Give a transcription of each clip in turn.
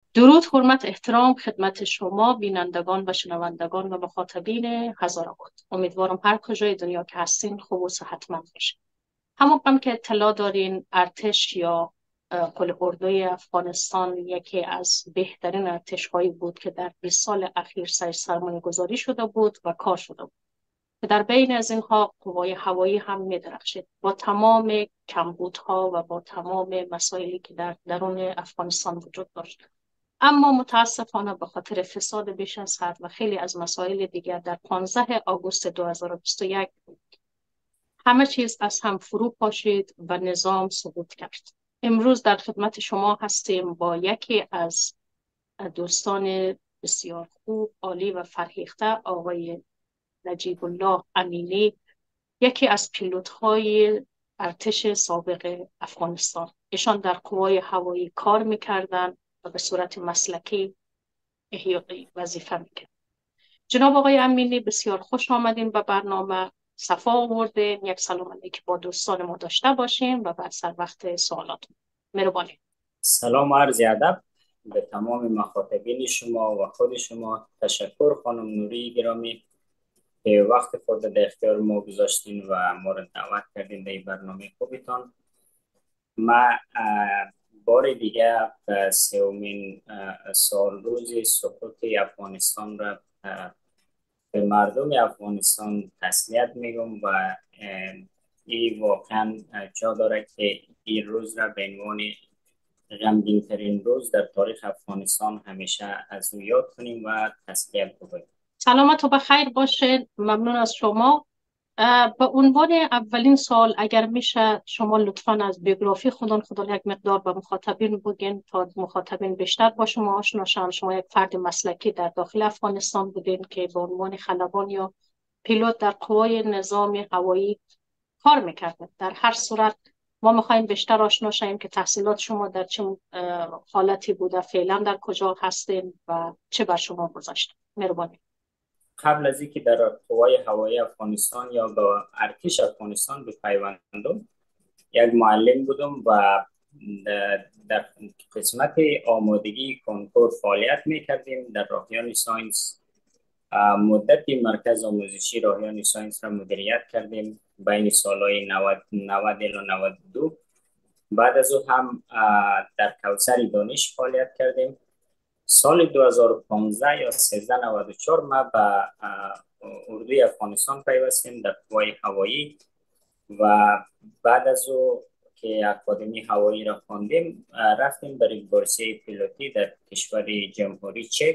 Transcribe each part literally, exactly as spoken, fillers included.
درود، حرمت، احترام خدمت شما بینندگان و شنوندگان و مخاطبین هزارآباد. امیدوارم هر کجای دنیا که هستین خوب و صحتمند باشین. همونقدر که اطلاع دارین، ارتش یا اه، قل اردوی افغانستان یکی از بهترین ارتش‌هایی بود که در بیست سال اخیر سر سرمایه گذاری شده بود و کار شده بود. و در بین از اینها قوای هوایی هم می‌درخشید با تمام کمبودها و با تمام مسائلی که در درون افغانستان وجود داشت. اما متاسفانه به خاطر فساد بیش از حد و خیلی از مسائل دیگر در پانزده آگوست دو هزار و بیست و یک همه چیز از هم فرو پاشید و نظام سقوط کرد. امروز در خدمت شما هستیم با یکی از دوستان بسیار خوب، عالی و فرهیخته، آقای نجیب الله امینی، یکی از پیلوت‌های ارتش سابق افغانستان. ایشان در قوای هوایی کار می‌کردند و به صورت مسلکی احیا وظیفه می‌کرد. جناب آقای امینی، بسیار خوش آمدین به برنامه. صفا آوردین. یک سلام علیک با دوستان ما داشته باشین و بعد سر وقت سوالاتون. مهربانی. سلام و عرض ادب به تمام مخاطبین شما و خود شما. تشکر خانم نوری گرامی که وقت خود در اختیار ما گذاشتین و ما را دعوت کردین در این برنامه خوبتان. ما اه، بار دیگه اه، سومین اه، سال روز سقوط افغانستان را اه، به مردم افغانستان تسلیت میگم و اه، این واقعا اه، جا داره که این روز را به عنوان غمگین ترین روز در تاریخ افغانستان همیشه از او یاد کنیم و تسلیت بکنیم. سلامت و بخیر باشین. ممنون از شما. به عنوان اولین سال اگر میشه شما لطفاً از بیوگرافی خودتون خودتون یک مقدار به مخاطبین بگین تا مخاطبین بیشتر با شما آشنا شن. شما یک فرد مسلکی در داخل افغانستان بودین که به عنوان خلبان یا پیلوت در قوای نظام هوایی کار میکردین. در هر صورت ما میخوایم بیشتر آشنا شیم که تحصیلات شما در چه حالتی بوده، فعلا در کجا هستین و چه بر شما گذاشته. مهربانی. قبل از اینکه در قوای هوایی افغانستان یا به ارتش افغانستان بپیوندم، یک معلم بودم و در قسمت آمادگی کنکور فعالیت میکردیم در راهیان ساینس. مدتی مرکز آموزشی راهیان ساینس را مدیریت کردیم بین سالهای نود نود الی نود و دو. بعد از او هم در کوثر دانش فعالیت کردیم. سال دو هزار و پانزده یا سیزده نود و چهار ما به اردوی افغانستان پیوستیم در قوای هوایی و بعد از او که اکادمی هوایی را خواندیم رفتیم برای بورسیه پیلوتی در کشور جمهوری چک.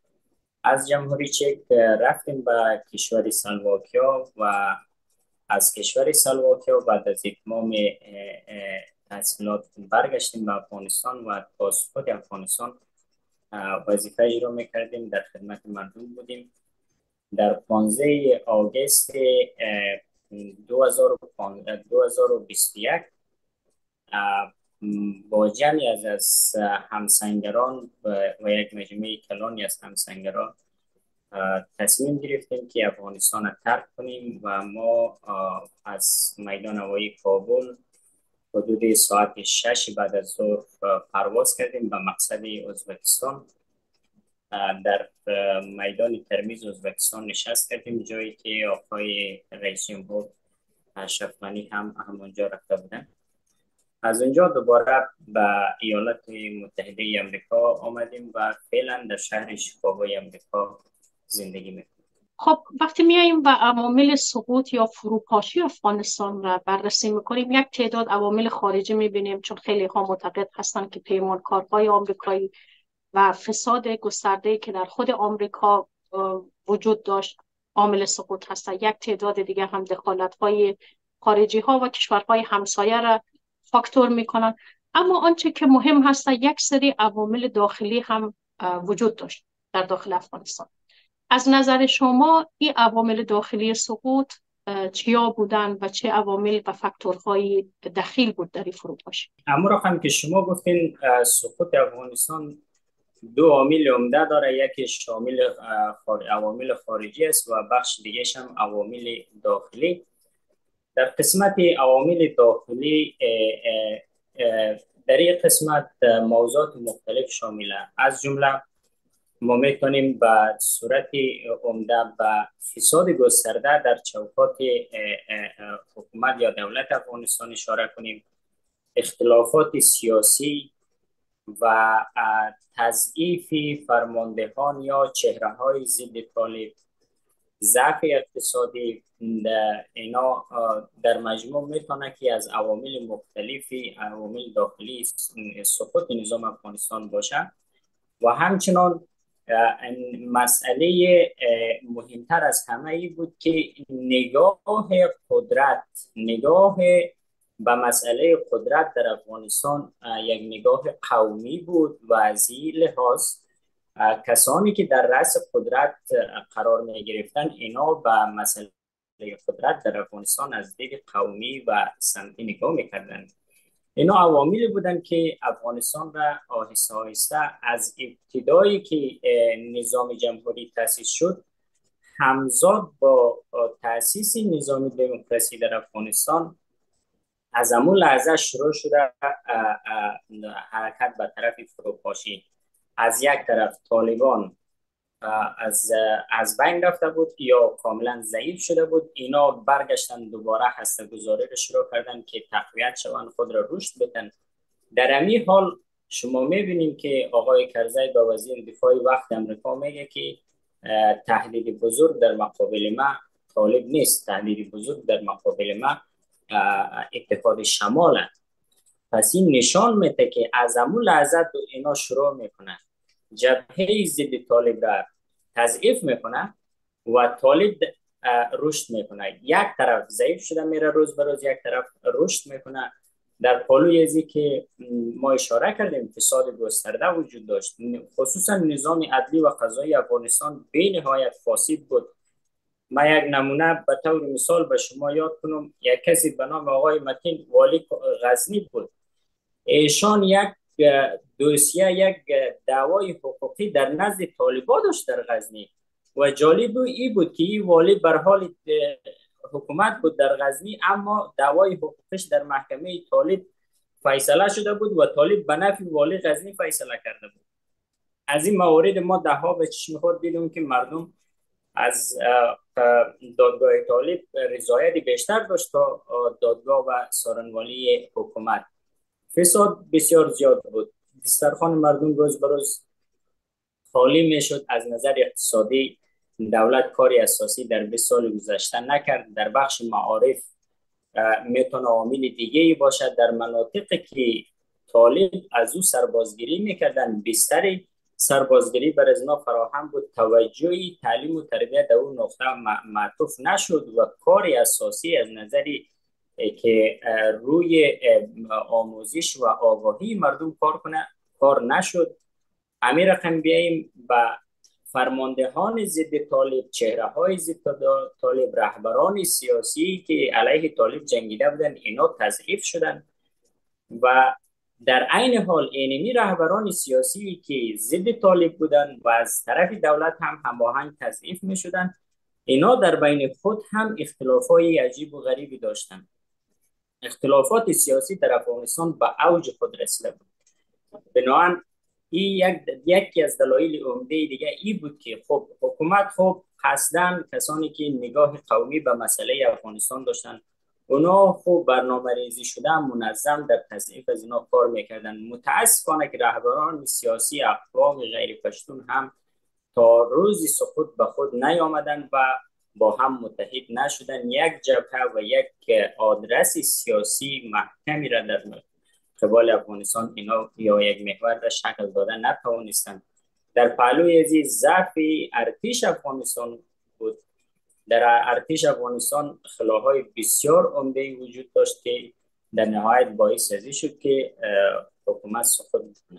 از جمهوری چک رفتیم به کشور سلواکیا و از کشور سلواکیا بعد از اتمام تحصیلات برگشتیم به افغانستان و تا سقوط افغانستان وظیفه اجرا میکردیم، در خدمت مردم بودیم. در پانزده آگوست دو هزار و بیست و یک با جمعی از از همسنگران و یک مجموعه کلانی از همسنگران تصمیم گرفتیم که افغانستان را ترک کنیم و ما از میدان هوایی کابل حدود ساعت شش بعد از ظهر پرواز کردیم به مقصد ازبکستان. در میدان ترمیز ازبکستان نشست کردیم، جایی که آقای رئیس جمهور اشرف غنی هم همونجا رفته بودن. از اونجا دوباره به ایالات متحده امریکا آمدیم و فعلا در شهر شیکاگو امریکا زندگی میکنیم. خب وقتی میاییم و عوامل سقوط یا فروپاشی افغانستان را بررسی میکنیم، یک تعداد عوامل خارجی میبینیم، چون خیلی ها معتقد هستند که پیمانکارهای آمریکایی و فساد گسترده‌ای که در خود آمریکا وجود داشت عامل سقوط هست. یک تعداد دیگه هم دخالت‌های خارجی ها و کشورهای همسایه را فاکتور میکنن. اما آنچه که مهم هست، یک سری عوامل داخلی هم وجود داشت در داخل افغانستان. از نظر شما این عوامل داخلی سقوط چیا بودن و چه عوامل و فاکتورهای دخیل بود در این فروپاشی؟ اما رقم که شما گفتین سقوط افغانستان دو عامل عمده داره، یکی شامل خار... عوامل خارجی است و بخش دیگه هم عوامل داخلی. در قسمت عوامل داخلی اه اه اه در این قسمت موضوعات مختلف شامله، از جمله ما میتونیم به صورت عمده به فساد گسترده در چوکات حکومت یا دولت افغانستان اشاره کنیم، اختلافات سیاسی و تضعیف فرماندهان یا چهره های ضد طالب، ضعف اقتصادی، اینا در مجموع میتونه که از عوامل مختلفی، عوامل داخلی سقوط نظام افغانستان باشه. و همچنان مسئله مهمتر از همه ای بود که نگاه قدرت، نگاه به مسئله قدرت در افغانستان یک نگاه قومی بود و از این لحاظ کسانی که در رأس قدرت قرار می گرفتن اینا به مسئله قدرت در افغانستان از دید قومی و سمتی نگاه میکردن. اینا عواملی بودن که افغانستان را آهسته آهسته از ابتدایی که نظام جمهوری تأسیس شد همزاد با تأسیس نظام دموکراسی در افغانستان از همون لحظه شروع شده حرکت به طرف فروپاشی. از یک طرف طالبان از از بین رفته بود یا کاملا ضعیف شده بود، اینا برگشتن دوباره هسته‌گذاری را شروع کردن که تقویت شوند، خود را رشد بدن. در همین حال شما میبینیم که آقای کرزی با وزیر دفاع وقت امریکا میگه که تهدید بزرگ در مقابل ما طالب نیست، تهدید بزرگ در مقابل ما اتحاد شمال است. پس این نشان میده که از همون لحظه اینا شروع میکنن جبهه ضد طالب را تضعیف میکنه و طالب رشد میکنه. یک طرف ضعیف شده میره روز به روز، یک طرف رشد میکنه. در پالوی ازی که ما اشاره کردیم فساد گسترده وجود داشت، خصوصا نظام عدلی و قضایی افغانستان به نهایت فاسد بود. ما یک نمونه به طور مثال به شما یاد کنم، یک کسی به نام آقای متین والی غزنی بود. ایشان یک دوسیه، یک دعوای حقوقی در نزد طالبان داشت در غزنی و جالب این بود که این والی بر حال حکومت بود در غزنی، اما دعوای حقوقیش در محکمه طالب فیصله شده بود و طالب به نفع والی غزنی فیصله کرده بود. از این موارد ما ده ها به چشم خود دیدیم که مردم از دادگاه طالب رضایت بیشتر داشت تا دادگاه و سارنوالی حکومت. فساد بسیار زیاد بود، دسترخوان مردم روز به روز خالی می شد. از نظر اقتصادی دولت کاری اساسی در بیست سال گذشته نکرد. در بخش معارف میتونه عامل دیگه ای باشد. در مناطقی که طالب از او سربازگیری میکردن بیشتری سربازگیری بر از اینا فراهم بود، توجهی تعلیم و تربیت در اون نقطه معطوف نشد و کاری اساسی از نظری که روی آموزش و آگاهی مردم کار کنه کار نشد. همین رقم بیاییم به فرماندهان ضد طالب، چهره های ضد طالب، رهبران سیاسی که علیه طالب جنگیده بودن، اینا تضعیف شدن و در عین حال اینمی رهبران سیاسی که ضد طالب بودن و از طرف دولت هم هماهنگ تضعیف می شدن، اینا در بین خود هم اختلافای عجیب و غریبی داشتن. اختلافات سیاسی در افغانستان به اوج خود رسیده بود. بنابراین این یک یکی از دلایل عمده دیگه ای بود که خب حکومت خب قصداً کسانی که نگاه قومی به مسئله افغانستان داشتن، اونا خب برنامه ریزی شده منظم در تضعیف از اینا کار میکردن. متاسفانه که رهبران سیاسی اقوام غیر پشتون هم تا روزی سقوط به خود نیامدن و با هم متحد نشدن. یک جبهه و یک آدرس سیاسی محکمی را در قبال افغانستان اینا یا یک محور را شکل داده نتوانستند. در پهلوی ازی ضعف ارتش افغانستان بود. در ارتش افغانستان خلاهای بسیار عمده وجود داشت که در نهایت باعث ازی شد که حکومت سقوط کنه.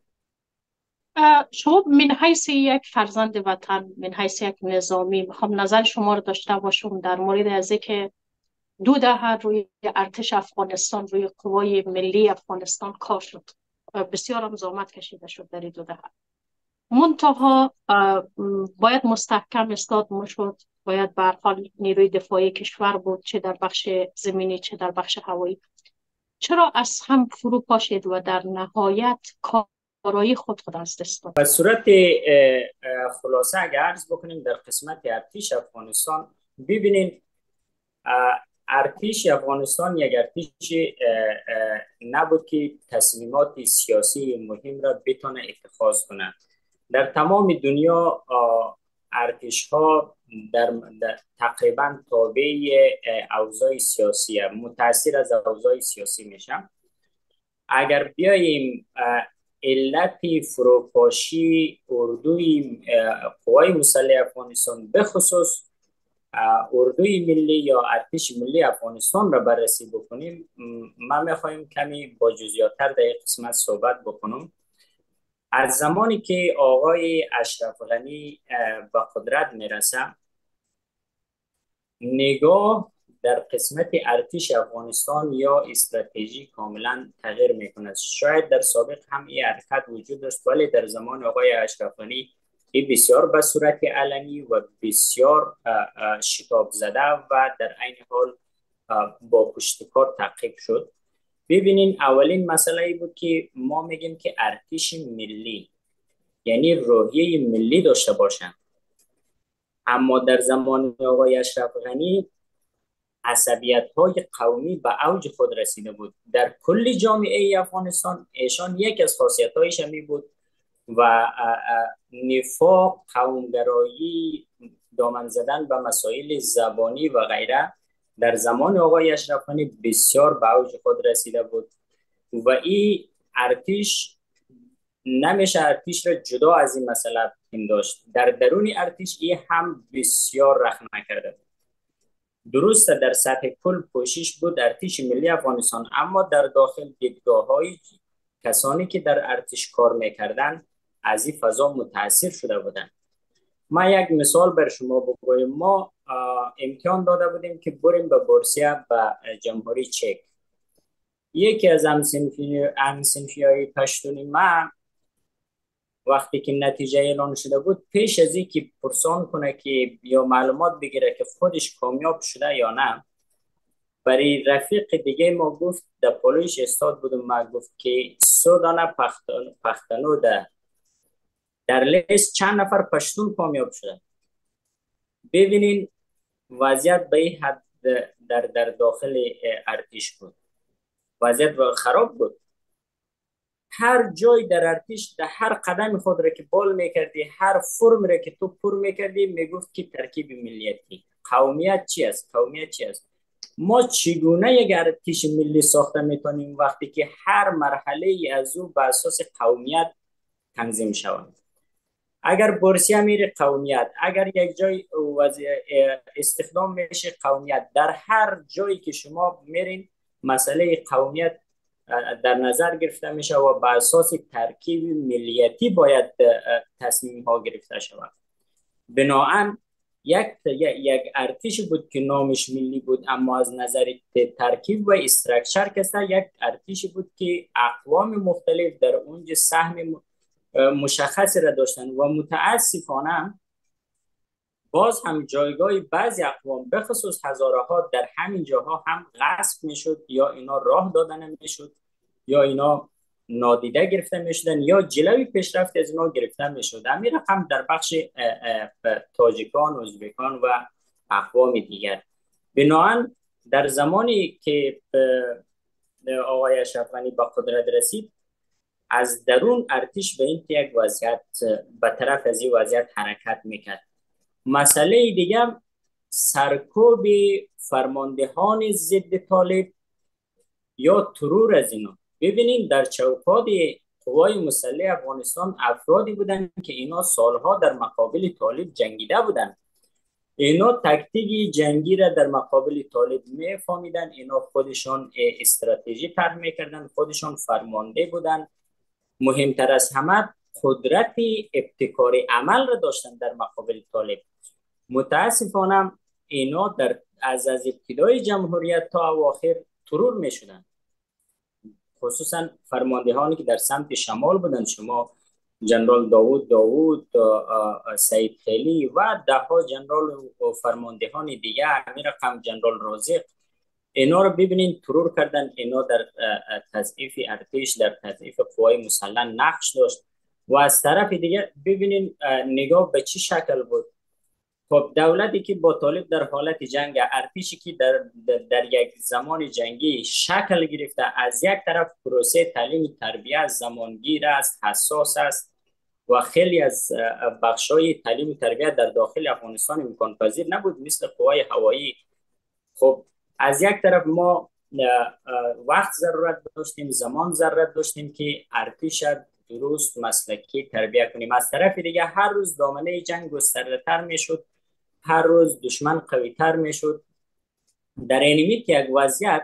شما من حیث یک فرزند وطن، من حیث یک نظامی، میخوام نظر شما رو داشته باشم در مورد از که دو دهه روی ارتش افغانستان، روی قوای ملی افغانستان کار شد، بسیار هم زحمت کشیده شد در این دو دهه. منتها باید مستحکم استاد میشد، باید به هر حال نیروی دفاعی کشور بود، چه در بخش زمینی چه در بخش هوایی. چرا از هم فرو پاشید و در نهایت کارایی خود خود از دست داد؟ به صورت خلاصه اگر عرض بکنیم در قسمت ارتش افغانستان، ببینید ارتش افغانستان یک ارتش نبود که تصمیمات سیاسی مهم را بتونه اتخاذ کنه. در تمام دنیا ارتش ها در, در تقریبا تابع اوضاع سیاسی متاثر از اوضاع سیاسی میشن. اگر بیاییم علت فروپاشی اردوی قوای مسلح افغانستان به خصوص اردوی ملی یا ارتش ملی افغانستان را بررسی بکنیم، ما میخوایم کمی با جزئیات‌تر در این قسمت صحبت بکنم. از زمانی که آقای اشرف غنی به قدرت میرسه، نگاه در قسمت ارتش افغانستان یا استراتژی کاملا تغییر میکنه. شاید در سابق هم این حرکت وجود داشت، ولی در زمان آقای اشرف غنی این بسیار به صورت علنی و بسیار شتاب زده و در عین حال با پشتکار تعقیب شد. ببینین اولین مسئله ای بود که ما میگیم که ارتش ملی یعنی روحیه ملی داشته باشن، اما در زمان آقای اشرف غنی عصبیت های قومی به اوج خود رسیده بود. در کل جامعه افغانستان ایشان یک از خاصیت هایش می بود و نفاق، قومگرایی، دامن زدن به مسائل زبانی و غیره در زمان آقای اشرف غنی بسیار به اوج خود رسیده بود و این ارتش نمیشه ارتش را جدا از این مسئله پنداشت. در درون ارتش این هم بسیار رحم نکرده بود. درسته در سطح کل کوشش بود ارتش ملی افغانستان، اما در داخل دیدگاه های کسانی که در ارتش کار میکردن از این فضا متاثر شده بودن. ما یک مثال بر شما بگویم. ما امتحان داده بودیم که بریم به بورسیا به جمهوری چک. یکی از همسنفی های پشتونی ما وقتی که نتیجه اعلان شده بود، پیش از این که پرسان کنه که یا معلومات بگیره که خودش کامیاب شده یا نه، برای رفیق دیگه ما گفت، در پالویش استاد بودم، ما گفت که سو دانه پختنو ده در لیست چند نفر پشتون کامیاب شده. ببینین وضعیت به این حد در, در داخل ارتش بود، وضعیت خراب بود. هر جای در ارتش در هر قدم خود را که بال میکردی، هر فرم را که تو پر میکردی، میگفت که ترکیب ملیتی. قومیت چی است؟ قومیت چی است؟ ما چگونه یک ارتش ملی ساخته میتونیم وقتی که هر مرحله از او بر اساس قومیت تنظیم شود؟ اگر بورسیا میره قومیت، اگر یک جای استخدام میشه قومیت، در هر جایی که شما میرین مسئله قومیت در نظر گرفته میشه و بر اساس ترکیب ملیتی باید تصمیم ها گرفته شود. بنابراین یک یک ارتش بود که نامش ملی بود، اما از نظر ترکیب و استراکچر کسا یک ارتش بود که اقوام مختلف در اونجا سهم مشخصی را داشتن و متاسفانه باز هم جایگاه بعضی اقوام به خصوص هزاره ها در همین جاها هم غصب میشد، یا اینا راه دادن میشد، یا اینا نادیده گرفته میشدن، یا جلوی پیشرفت از اینا گرفته میشد. همین رقم در بخش تاجیکان، ازبکان و اقوام دیگر. بنابراین در زمانی که آقای اشرف غنی به قدرت رسید، از درون ارتش به این یک وضعیت به طرف از این وضعیت حرکت میکرد. مسئله دیگه سرکوب فرماندهان ضد طالب یا ترور از اینا. ببینید در چوکات قوای مسلح افغانستان افرادی بودن که اینا سالها در مقابل طالب جنگیده بودن. اینا تکتیک جنگی را در مقابل طالب میفهمیدن، اینا خودشان استراتژی طرح میکردن، خودشان فرمانده بودن. مهمتر از همه قدرت ابتکار عمل را داشتن در مقابل طالب. متاسفانه اینا در از از ابتدای جمهوریت تا اواخر ترور می شدن، خصوصا فرماندهانی که در سمت شمال بودن. شما جنرال داوود داوود، سعید خیلی و ده ها جنرال و فرماندهان دیگه، همین رقم جنرال رازق، اینا رو ببینین ترور کردن. اینا در تضعیف ارتش، در تضعیف قوای مسلح نقش داشت. و از طرف دیگه ببینین نگاه به چی شکل بود. خب دولتی که با طالب در حالت جنگ، ارتشی که در, در, در یک زمان جنگی شکل گرفته، از یک طرف پروسه تعلیم تربیت زمانگیر است، حساس است و خیلی از بخشای تعلیم تربیت در داخل افغانستان امکان پذیر نبود مثل قوای هوایی. خب از یک طرف ما وقت ضرورت داشتیم، زمان ضرورت داشتیم که ارتش درست مسلکی تربیت کنیم. از طرف دیگه هر روز دامنه جنگ گسترده‌تر میشد، هر روز دشمن قوی‌تر میشد. در این میت یک وضعیت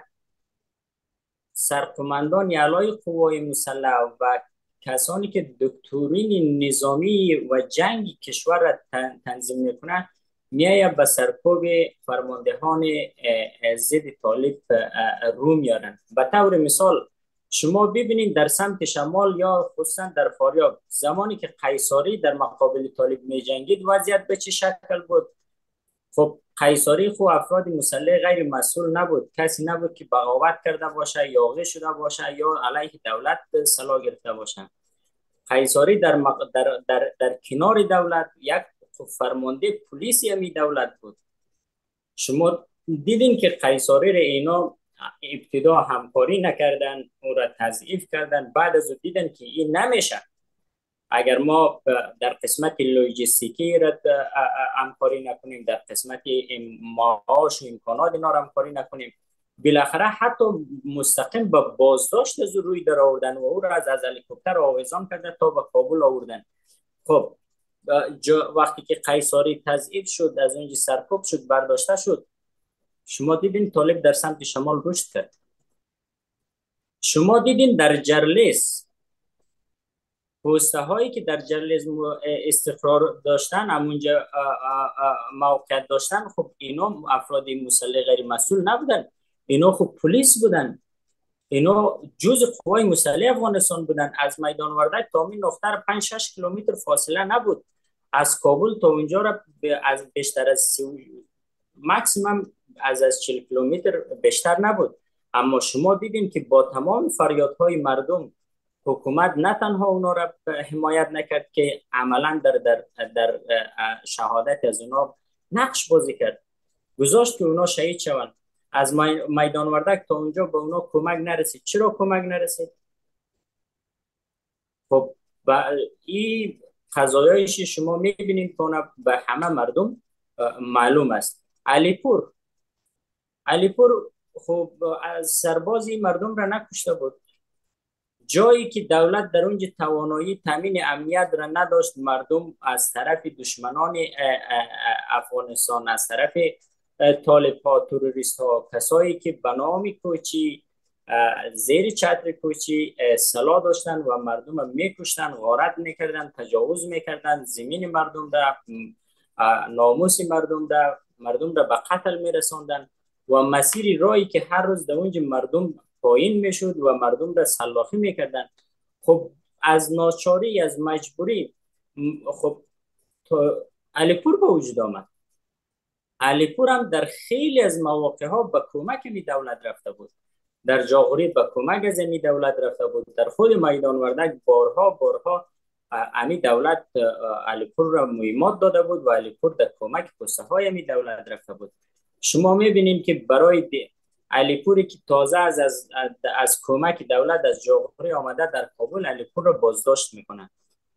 سرقماندان اعلای قوای مسلح و کسانی که دکترین نظامی و جنگ کشور را تنظیم میکنند میاید به سرکوب فرماندهان ضد طالب رو میارن. به طور مثال شما ببینید در سمت شمال یا خصوصا در فاریاب زمانی که قیصاری در مقابل طالب می جنگید وضعیت به چه شکل بود؟ خب قیصاری خو افراد مسلح غیر مسئول نبود، کسی نبود که بغاوت کرده باشه، یاغی شده باشه یا علیه دولت سلاح گرفته باشه. قیصاری در, مق... در, در, در کنار دولت یک فرمانده پلیسی همی دولت بود. شما دیدین که قیصاری را اینا ابتدا همکاری نکردن، او را تضعیف کردن، بعد از دیدن که این نمیشه، اگر ما در قسمت لوجستیکی را همکاری نکنیم، در قسمت معاش و امکانات اینا را همکاری نکنیم، بالاخره حتی مستقیم به بازداشت از روی در آوردن و او را از از هلیکوپتر آویزان کرده تا به کابل آوردن. خب وقتی که قیصاری تضعیف شد، از اونجا سرکوب شد، برداشته شد، شما دیدین طالب در سمت شمال رشد کرد. شما دیدین در جرلیس پوسته هایی که در جرلیس استقرار داشتن، همونجا موقعیت داشتن، خب اینا افراد مسلح غیر مسئول نبودن، اینا خب پلیس بودن، اینا جزء قوای مسلح افغانستان بودن. از میدان وردک تا این نقطه پنج شش کیلومتر فاصله نبود. از کابل تا اونجا را از بیشتر از ماکسیمم از از چهل کیلومتر بیشتر نبود. اما شما دیدین که با تمام فریادهای مردم حکومت نه تنها اونا را حمایت نکرد که عملا در در در شهادت از اونا نقش بازی کرد، گذاشت که اونا شهید شوند. از میدان وردک تا اونجا به اونا کمک نرسید. چرا کمک نرسید؟ خب و این قضایایش شما میبینید که اونا به همه مردم معلوم است. علیپور علیپور خب از سربازی مردم را نکشته بود، جایی که دولت در اونجا توانایی تامین امنیت را نداشت، مردم از طرف دشمنان افغانستان، از طرف طالب ها، تروریست ها، کسایی که به نام کوچی زیر چتر کوچی سلاح داشتن و مردم را میکشتن، غارت میکردن، تجاوز میکردن، زمین مردم را، ناموس مردم را، مردم را به قتل میرساندن و مسیر راهی که هر روز در اونجا مردم پایین میشد و مردم را سلاخی میکردن. خب از ناچاری، از مجبوری، خب علیپور به وجود آمد. علیپور هم در خیلی از مواقع ها به کمک می دولت رفته بود، در جاغوری به کمک از می دولت رفته بود، در خود میدان وردک بارها بارها امی دولت علیپور را مهمات داده بود و علیپور در کمک پسته های می دولت رفته بود. شما می بینیم که برای علیپوری که تازه از, از, از کمک دولت از جاغوری آمده در کابل، علیپور را بازداشت میکنن،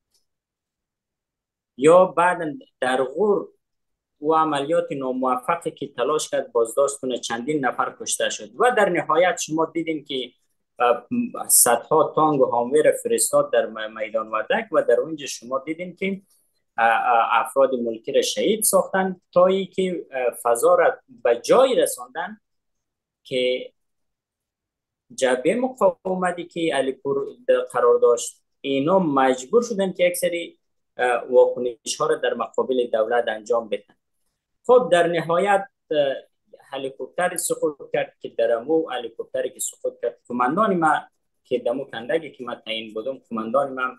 یا بعد در غور و عملیات ناموفقی که تلاش کرد بازداشت کنه چندین نفر کشته شد و در نهایت شما دیدیم که صدها تانک و هامویر فرستاد در میدان وردک و در اونجا شما دیدیم که افراد ملکی را شهید ساختن تا ای که فضا را به جای رساندن که جبهه مقاومتی که علیپور قرار داشت اینا مجبور شدن که یک سری واکنش ها را در مقابل دولت انجام بدن. خب در نهایت هلیکوپتر سقوط کرد که درمو هلیکوپتری که سقوط کرد، کماندان ما که دمو کندگی که ما تعیین بودم، کماندان ما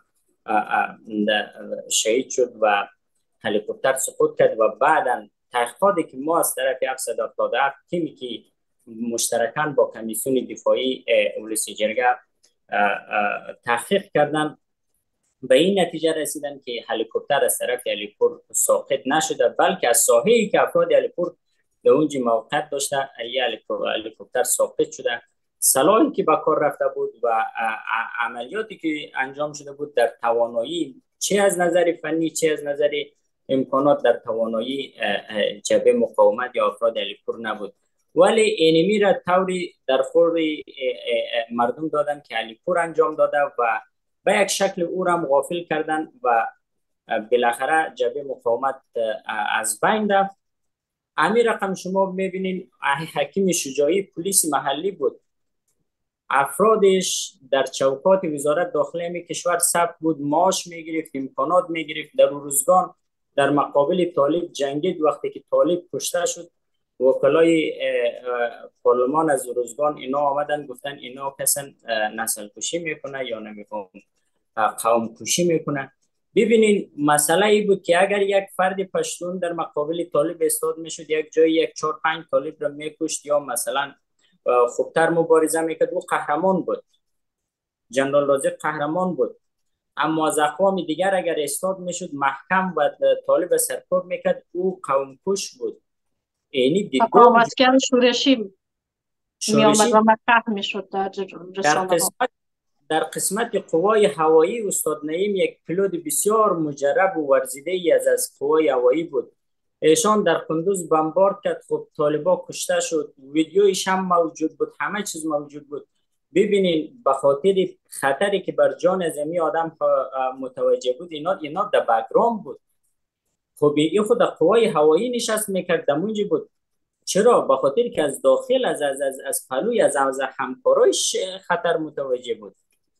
شهید شد و هلیکوپتر سقوط کرد و بعدا تحقیقاتی که ما از طرف هفتصد و هفتاد و هفت تیمی که مشترکاً با کمیسیون دفاعی اولوسی جرگه تحقیق کردن، به این نتیجه رسیدن که هلیکوپتر از طرف علیپور ساقط نشده، بلکه از ساحه‌ای که افراد علیپور در اونجا موقعیت داشته این هلیکوپتر ساقط شده. سلاحی که به کار رفته بود و عملیاتی که انجام شده بود در توانایی چه از نظر فنی چه از نظر امکانات در توانایی جبهه مقاومت یا افراد علیپور نبود، ولی اینمی را طوری در خور مردم دادن که علیپور انجام داده و به یک شکل او را مغافل کردن و بالاخره جبهه مقاومت از بین رفت. همین رقم شما میبینین حکیم شجاعی پلیس محلی بود، افرادش در چوکات وزارت داخله می کشور ثبت بود، معاش میگرفت، امکانات میگرفت. در روزگان در مقابل طالب جنگید. وقتی که طالب کشته شد وکلای پارلمان از روزگان اینا آمدن گفتن اینا کسن نسل کشی میکنه یا نمیفهم قوم کشی میکنه. ببینین مسئله ای بود که اگر یک فرد پشتون در مقابل طالب استاد میشد، یک جای یک چهار پنج طالب را میکشت یا مثلا خوبتر مبارزه میکرد، او قهرمان بود، جنرال رازق قهرمان بود. اما از اقوام دیگر اگر استاد میشد محکم و طالب سرکوب میکرد، او قوم کش بود. اینی دیدگاه مسکن شورشی می آمد و مطرح میشد در رسانه ها. در قسمت قوای هوایی استاد نعیم یک پیلوت بسیار مجرب و ورزیده ای از از قوای هوایی بود. ایشان در قندوز بمبارد کرد، خب طالبا کشته شد، ویدیویش هم موجود بود، همه چیز موجود بود. ببینین به خاطر خطری که بر جان زمین آدم متوجه بود، اینا اینا در بک‌گراند بود. خب این خود قوای هوایی نشست میکرد دمونجی بود. چرا؟ به خاطر که از داخل از از از, از پلوی از, از همکارایش خطر متوجه بود.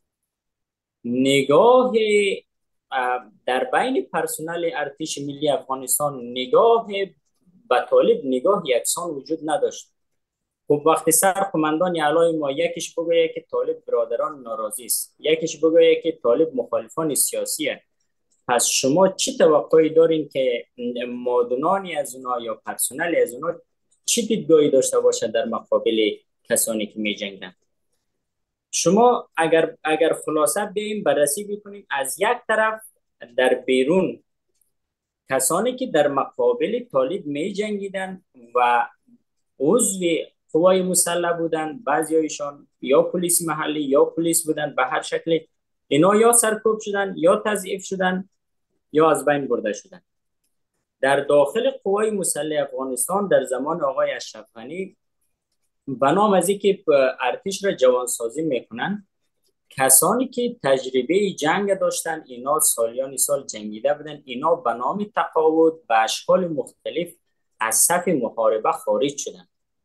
نگاه در بین پرسنل ارتش ملی افغانستان نگاه به طالب نگاه یکسان وجود نداشت. خب وقتی سرقمندان اعلای ما یکیش بگویه که طالب برادران ناراضی است، یکیش بگویه که طالب مخالفان سیاسیه، پس شما چی توقعی دارین که مادونانی از اونا یا پرسنل از اونا چی دیدگاهی داشته باشه در مقابل کسانی که می جنگن؟ شما اگر اگر خلاصه بیاییم بررسی بکنیم، از یک طرف در بیرون کسانی که در مقابل طالب می جنگیدن و عضو قوای مسلح بودن، بعضی هایشان یا پلیس محلی یا پلیس بودن، به هر شکل اینا یا سرکوب شدن یا تضعیف شدن یا از بین برده شدن. در داخل قوای مسلح افغانستان در زمان آقای اشرف غنی بنام از اینکه ارتش را جوانسازی میکنن، کسانی که تجربه جنگ داشتن، اینا سالیان سال جنگیده بودن، اینا به نام تقاعد به اشکال مختلف از صف محاربه خارج شدن.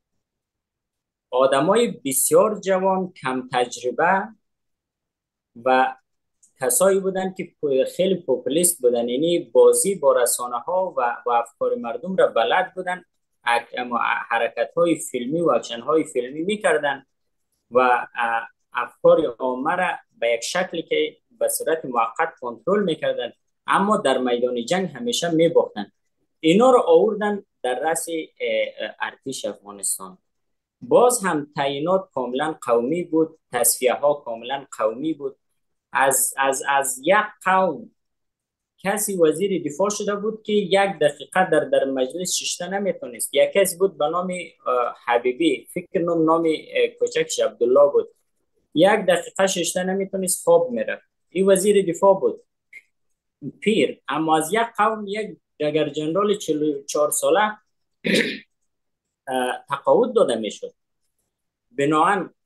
آدمای بسیار جوان کم تجربه و کسایی بودن که خیلی پوپولیست بودن، یعنی بازی با رسانه ها و, و افکار مردم را بلد بودن، حرکت های فیلمی و اکشن های فیلمی میکردن و افکار عامه را به یک شکلی که به صورت موقت کنترل میکردن، اما در میدان جنگ همیشه میباختن. اینا رو آوردن در رأس ارتش افغانستان. باز هم تعیینات کاملا قومی بود، تصفیه ها کاملا قومی بود. از از از یک قوم کسی وزیر دفاع شده بود که یک دقیقه در در مجلس ششته نمیتونست. یک کسی بود به نام حبیبی، فکر نام نام کوچکش عبدالله بود، یک دقیقه ششته نمیتونست، خواب میرفت. این وزیر دفاع بود پیر. اما از یک قوم یک دگر جنرال چهل و چهار ساله تقاعد داده میشد. بنابراین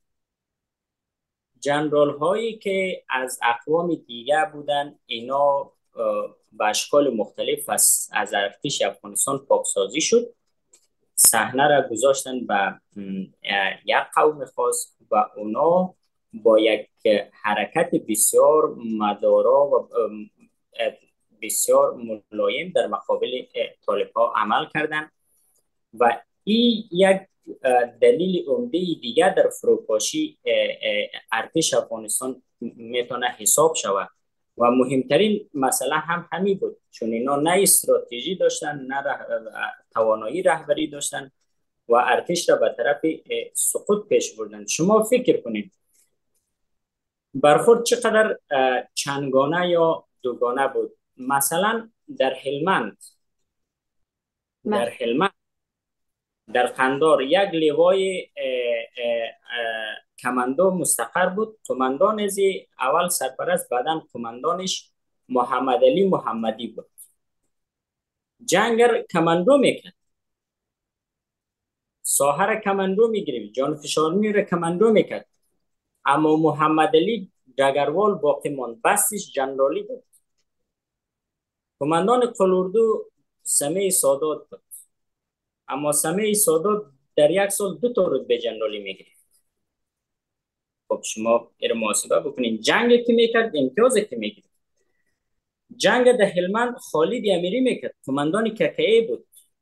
جنرال هایی که از اقوام دیگه بودن، اینا به اشکال مختلف از, از ارتش افغانستان پاکسازی شد، صحنه را گذاشتن به یک قوم خاص و اونا با یک حرکت بسیار مدارا و بسیار ملایم در مقابل طالب ها عمل کردن و این یک دلیل عمده دیگر در فروپاشی ارتش افغانستان میتونه حساب شود و مهمترین مسئله هم همین بود، چون اینا نه استراتژی داشتن نه ره... توانایی رهبری داشتن و ارتش را به طرف سقوط پیش بردند. شما فکر کنید برخورد چقدر چندگانه یا دوگانه بود. مثلا در هلمند در هلمند در قندار یک لوای کماندو مستقر بود. قماندان از اول سرپرست، بعداً قماندانش محمد علی محمدی بود. جنگ کماندو میکرد، ساحه را کماندو میگرفت، جان فشارنی را کماندو میکرد، اما محمد علی ڈگروال باقی ماند، بسش جنرالی بود. قماندان قلاردو سمیع سادات بود، اما سمیع سادات در یک سال دو تا رتبه جنرالی میگرفت. خب شما این محاسبه بکنید، جنگ که میکرد امتیاز که میگرفت. جنگ در هلمند خالد امیری میکرد، قماندان ککه‌ای بود.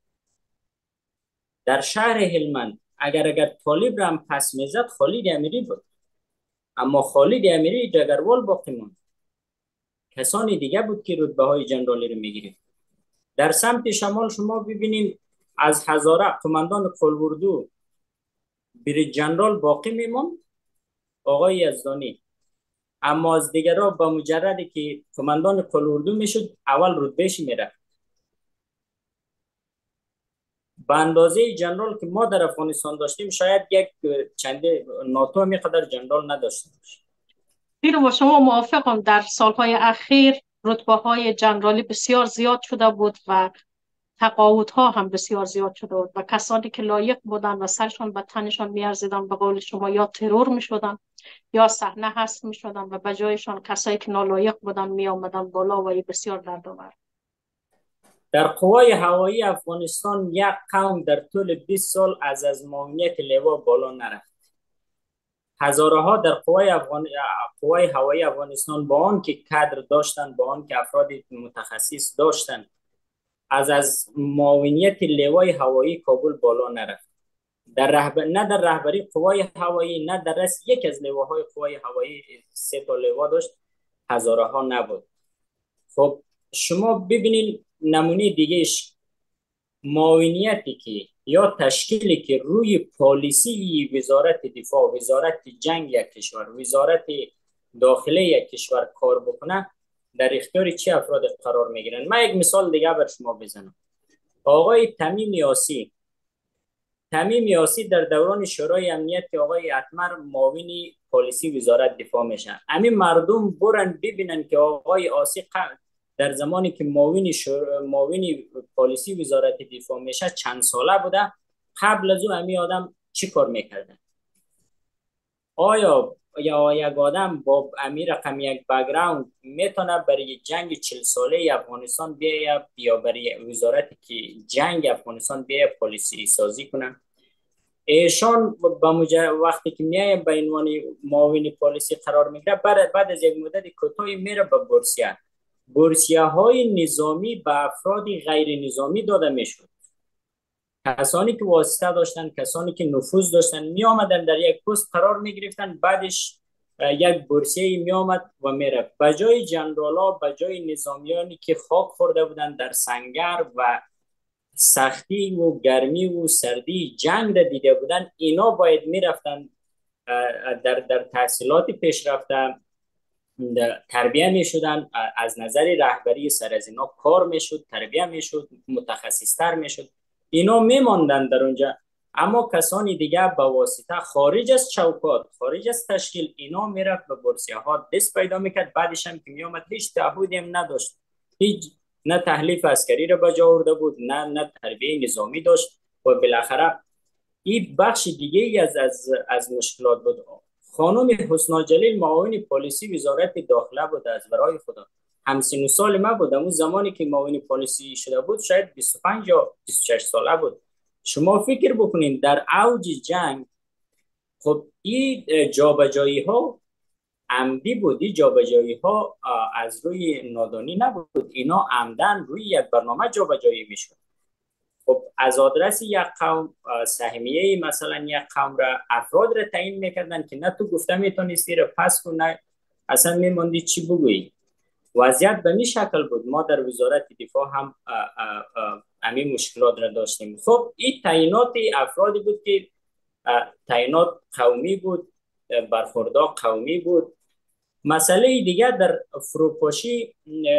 در شهر هلمند اگر اگر طالب را هم پس میزد خالد امیری بود، اما خالد امیری ڈگروال باقی ماند. کسانی دیگه بود که رتبه های جنرالی رو میگرفت. در سمت شمال شما ببینید از هزاره قماندان قلاردو بریج جنرال باقی میموند آقای یزدانی، اما از دیگرها با مجردی که قماندان قلاردو میشد اول رتبهش میرفت. به اندازه جنرال که ما در افغانستان داشتیم شاید یک چنده ناتو میقدر جنرال نداشته باشه. بیرو با شما موافقم، در سالهای اخیر رتبه های جنرالی بسیار زیاد شده بود و تقاعد ها هم بسیار زیاد شده بود و کسانی که لایق بودن و سرشان به تنشان میارزیدن به قول شما یا ترور میشدن یا صحنه هست میشدن و به جایشان کسایی که نالایق بودن می آمدن بالا و بسیار دردآور. در قوای هوایی افغانستان یک قوم در طول بیست سال از از معاونیت لوا بالا نرفت. هزاره ها در قوای, افغان... قوای هوایی افغانستان با آن که کادر داشتن، با آن که افراد متخصص داشتن، از از معاونیت لوای هوایی کابل بالا نرفت. در رهبر... نه در رهبری قوای هوایی نه در رأس یک از لواهای قوای هوایی، سه تا لوا داشت، هزاره ها نبود. خب شما ببینید نمونه دیگهش، معاونیتی که یا تشکیلی که روی پالیسی وزارت دفاع، وزارت جنگ یک کشور، وزارت داخله یک کشور کار بکنه، در اختیار چه افراد قرار میگیرن. من یک مثال دیگه بر شما بزنم. آقای تمیم یاسی تمیم یاسی در دوران شورای امنیت که آقای اتمر معاون پالیسی وزارت دفاع میشن، همین مردم برن ببینن که آقای یاسی در زمانی که معاون معاون پالیسی وزارت دفاع میشه چند ساله بوده، قبل از او همین آدم چی کار میکردن. آیا یا یک آدم با امیر رقم یک بک‌گراند میتونه برای جنگ چهل ساله افغانستان بیاید یا برای وزارت که جنگ افغانستان بیاید پالیسی سازی کنه؟ ایشان با وقتی که میایم به عنوان معاون پالیسی قرار میگیره، بعد بعد از یک مدت کوتاهی میره به بورسیه. بورسیه های نظامی به افراد غیر نظامی داده میشد. کسانی که واسطه داشتن، کسانی که نفوذ داشتن می آمدن در یک پست قرار می گرفتن، بعدش یک بورسیه می آمد و می رفت. بجای جنرالا، بجای نظامیانی که خاک خورده بودن در سنگر و سختی و گرمی و سردی جنگ را دیده بودن، اینا باید می رفتن در, در تحصیلات پیشرفته تربیه می شدن، از نظر رهبری سر از اینا کار می شد، تربیه می شد، متخصص تر می شد. اینا می ماندن در اونجا، اما کسانی دیگه با واسطه خارج از چوکات، خارج از تشکیل، اینا می رفت به بورسیه ها دست پیدا می کرد. بعدش هم که می آمد هیچ تعهدی هم نداشت، هیچ نه تحلیف عسکری را بجا آورده بود، نه نه تربیه نظامی داشت و بالاخره این بخش دیگه ای از از از مشکلات بود. خانم حسنا جلیل معاون پالیسی وزارت داخله بود، از برای خدا همسن سال ما بود. اون زمانی که معاون پالیسی شده بود شاید بیست و پنج یا بیست و شش ساله بود. شما فکر بکنین در اوج جنگ، خب این جابجایی ها عمدی بود، این جابجایی ها از روی نادانی نبود، اینا عمدن روی یک برنامه جابجایی میشد. خب از آدرس یک قوم سهمیه مثلا یک قوم را افراد را تعیین میکردن که نه تو گفته میتونستی را پس کن، نه اصلا میموندی چی بگویی. وضعیت به این شکل بود. ما در وزارت دفاع هم همین مشکلات را داشتیم. خب این تعیینات افرادی بود که تعیینات قومی بود، برخوردار قومی بود. مسئله دیگر در فروپاشی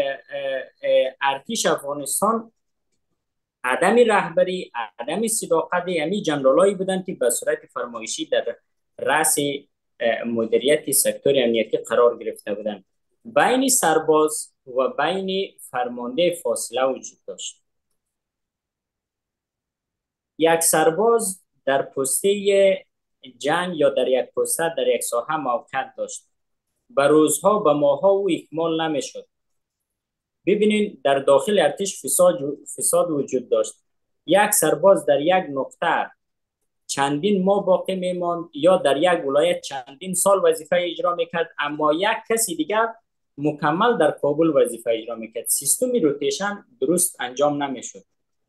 ارتش افغانستان عدم رهبری، عدم صداقت همین جنرالایی بودند که به صورت فرمایشی در رأس مدیریت سکتور امنیتی قرار گرفته بودند. بین سرباز و بین فرمانده فاصله وجود داشت. یک سرباز در پسته جنگ یا در یک پسته در یک ساحه موقعیت داشت. به روزها به ماها او اکمال نمیشد. ببینید در داخل ارتش فساد فساد وجود داشت. یک سرباز در یک نقطه چندین ماه باقی میماند یا در یک ولایت چندین سال وظیفه اجرا میکرد، اما یک کسی دیگر مکمل در کابل وظیفه اجرا میکرد. سیستم روتیشن درست انجام نمیشد.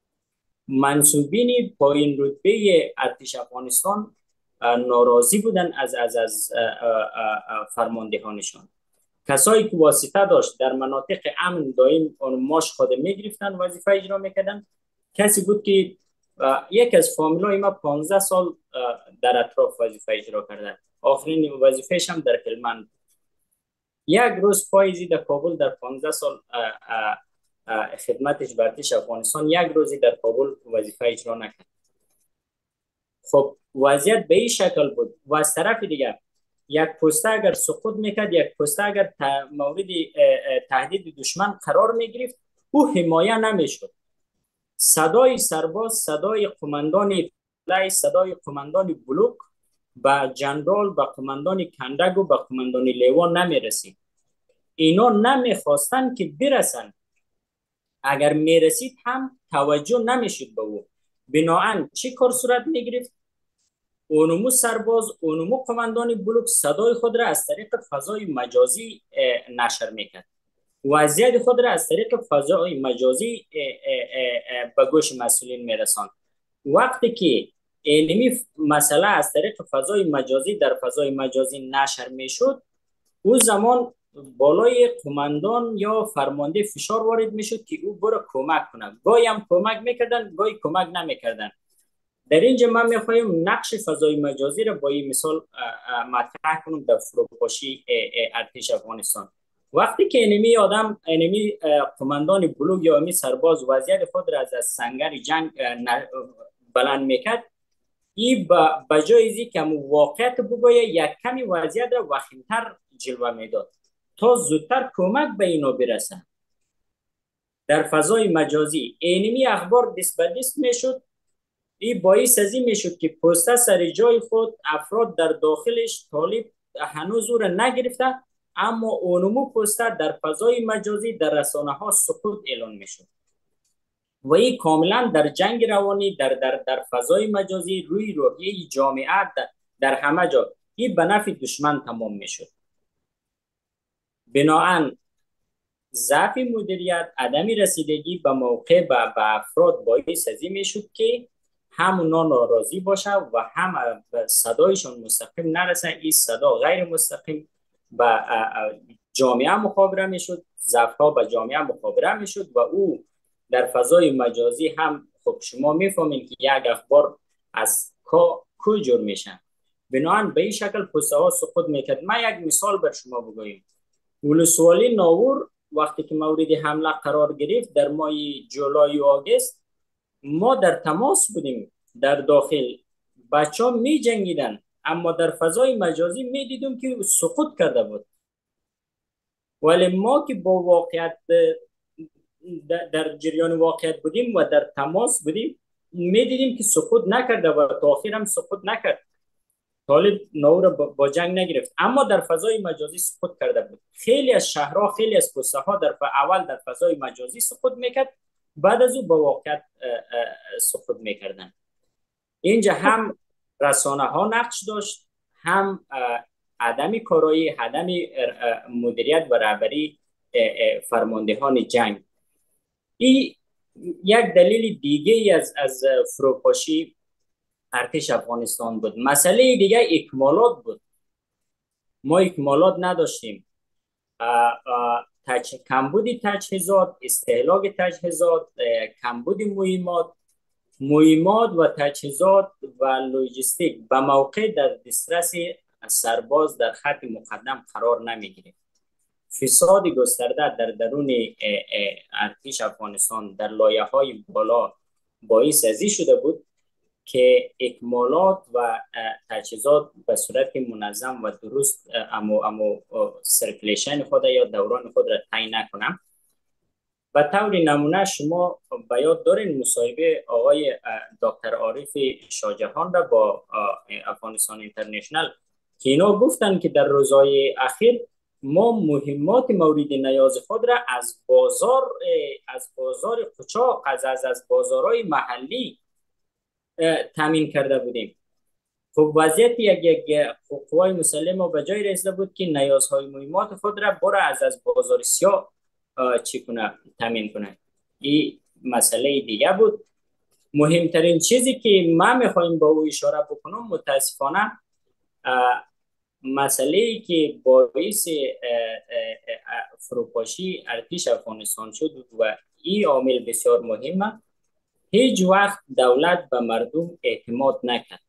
منصوبین پایین رتبه ارتش افغانستان ناراضی بودن از از از فرماندهانشان. کسایی که واسطه داشت در مناطق امن دائم ماش خود میگرفتن وظیفه اجرا میکردن. کسی بود که یک از فامیلای ما پانزده سال در اطراف وظیفه اجرا کردن. آخرین وظیفهش هم در هلمند. یک روز پاییزی در کابل در پانزده سال خدمتش به ارتش افغانستان یک روزی در کابل وظیفه اجرا نکرد. خب وضعیت به این شکل بود. و از طرف دیگر یک پسته اگر سقوط میکرد، یک پسته اگر مورد تهدید دشمن قرار میگرفت، او حمایه نمیشد. صدای سرباز، صدای قماندان اطلاعی، صدای قماندان بلوک به جنرال، به قماندان کندگ و به قماندان لیوان نمیرسید. اینا نمیخواستن که برسن. اگر میرسید هم توجه نمیشد به او. بناهن چی کار صورت میگرفت؟ اونمو سرباز، اونمو قماندان بلوک صدای خود را از طریق فضای مجازی نشر میکرد. وضعیت خود را از طریق فضای مجازی به گوش مسئولین میرساند. وقتی که علمی مسئله از طریق فضای مجازی در فضای مجازی نشر میشد، او زمان بالای قماندان یا فرمانده فشار وارد میشد که او برو کمک کنه. گاهی هم کمک میکردن، گاهی کمک نمیکردن. در اینجا من میخوایم نقش فضای مجازی را با این مثال مطرح کنم در فروپاشی ارتش افغانستان. وقتی که انمی آدم، انمی قماندان بلوک یا انمی سرباز وضعیت خود را از سنگر جنگ بلند میکرد، این به جای ازی که واقعیت بگویه یک کمی وضعیت را وخیمتر جلوه میداد تا زودتر کمک به اینا برسه. در فضای مجازی انمی اخبار دست به دست میشد. این باعث ازی میشد که پسته سر جای خود افراد در داخلش طالب هنوز او را نگرفته، اما اونمو پسته در فضای مجازی در رسانه ها سقوط اعلان میشد. و این کاملا در جنگ روانی در در در فضای مجازی روی روحیه جامعه در, در همه جا این به نفع دشمن تمام میشد. بناهن ضعف مدیریت، عدم رسیدگی به موقع به افراد باعث ازی میشد که هم اونا ناراضی باشه و هم صدایشون مستقیم نرسه. این صدا غیر مستقیم به جامعه مخابره میشد، ضعف ها به جامعه مخابره میشد و او در فضای مجازی هم خب شما میفهمین که یک اخبار از کا کجور میشن. بنابراین به این شکل پسته ها سقوط میکرد. من یک مثال بر شما بگویم. ولسوالی ناور وقتی که مورد حمله قرار گرفت در ماه جولای و آگست، ما در تماس بودیم در داخل. بچه ها می جنگیدن، اما در فضای مجازی می دیدم که سقوط کرده بود. ولی ما که با واقعیت در جریان واقعیت بودیم و در تماس بودیم، می دیدیم که سقوط نکرده و تا آخر هم سقوط نکرد. طالب نور با جنگ نگرفت، اما در فضای مجازی سقوط کرده بود. خیلی از شهرها، خیلی از پسته ها در اول در فضای مجازی سقوط میکرد، بعد از او با واقعیت سقوط میکردن. اینجا هم رسانه ها نقش داشت، هم عدم کارایی، عدم مدیریت و رهبری فرماندهان جنگ. این یک دلیل دیگه از از فروپاشی ارتش افغانستان بود. مسئله دیگه اکمالات بود. ما اکمالات نداشتیم. تج... کمبود تجهیزات، استهلاک تجهیزات، کمبود مهمات مهمات و تجهیزات و لوجستیک به موقع در دسترس سرباز در خط مقدم قرار نمیگیره. فساد گسترده در درون ارتش افغانستان در لایه‌های بالا باعث ازی شده بود که اکمالات و تجهیزات به صورت منظم و درست امو امو سرکولیشن خود یا دوران خود را تعیین نکنم. به طور نمونه شما به یاد دارین مصاحبه آقای دکتر عارف شاهجهان را با افغانستان اینترنشنل که اینا گفتن که در روزهای اخیر ما مهمات مورد نیاز خود را از بازار از بازار قاچاق از از از بازارهای محلی تامین کرده بودیم. خب وضعیت یک یک قوای مسلح ما به جای رسیده بود که نیازهای مهمات خود را برای از از بازار سیاه چی کنه تامین کنه. این مسئله دیگه بود. مهمترین چیزی که ما میخوایم با او اشاره بکنم متاسفانه مسئله ای که باعث فروپاشی ارتش افغانستان شد و این عامل بسیار مهمه، هیچ وقت دولت به مردم اعتماد نکرد،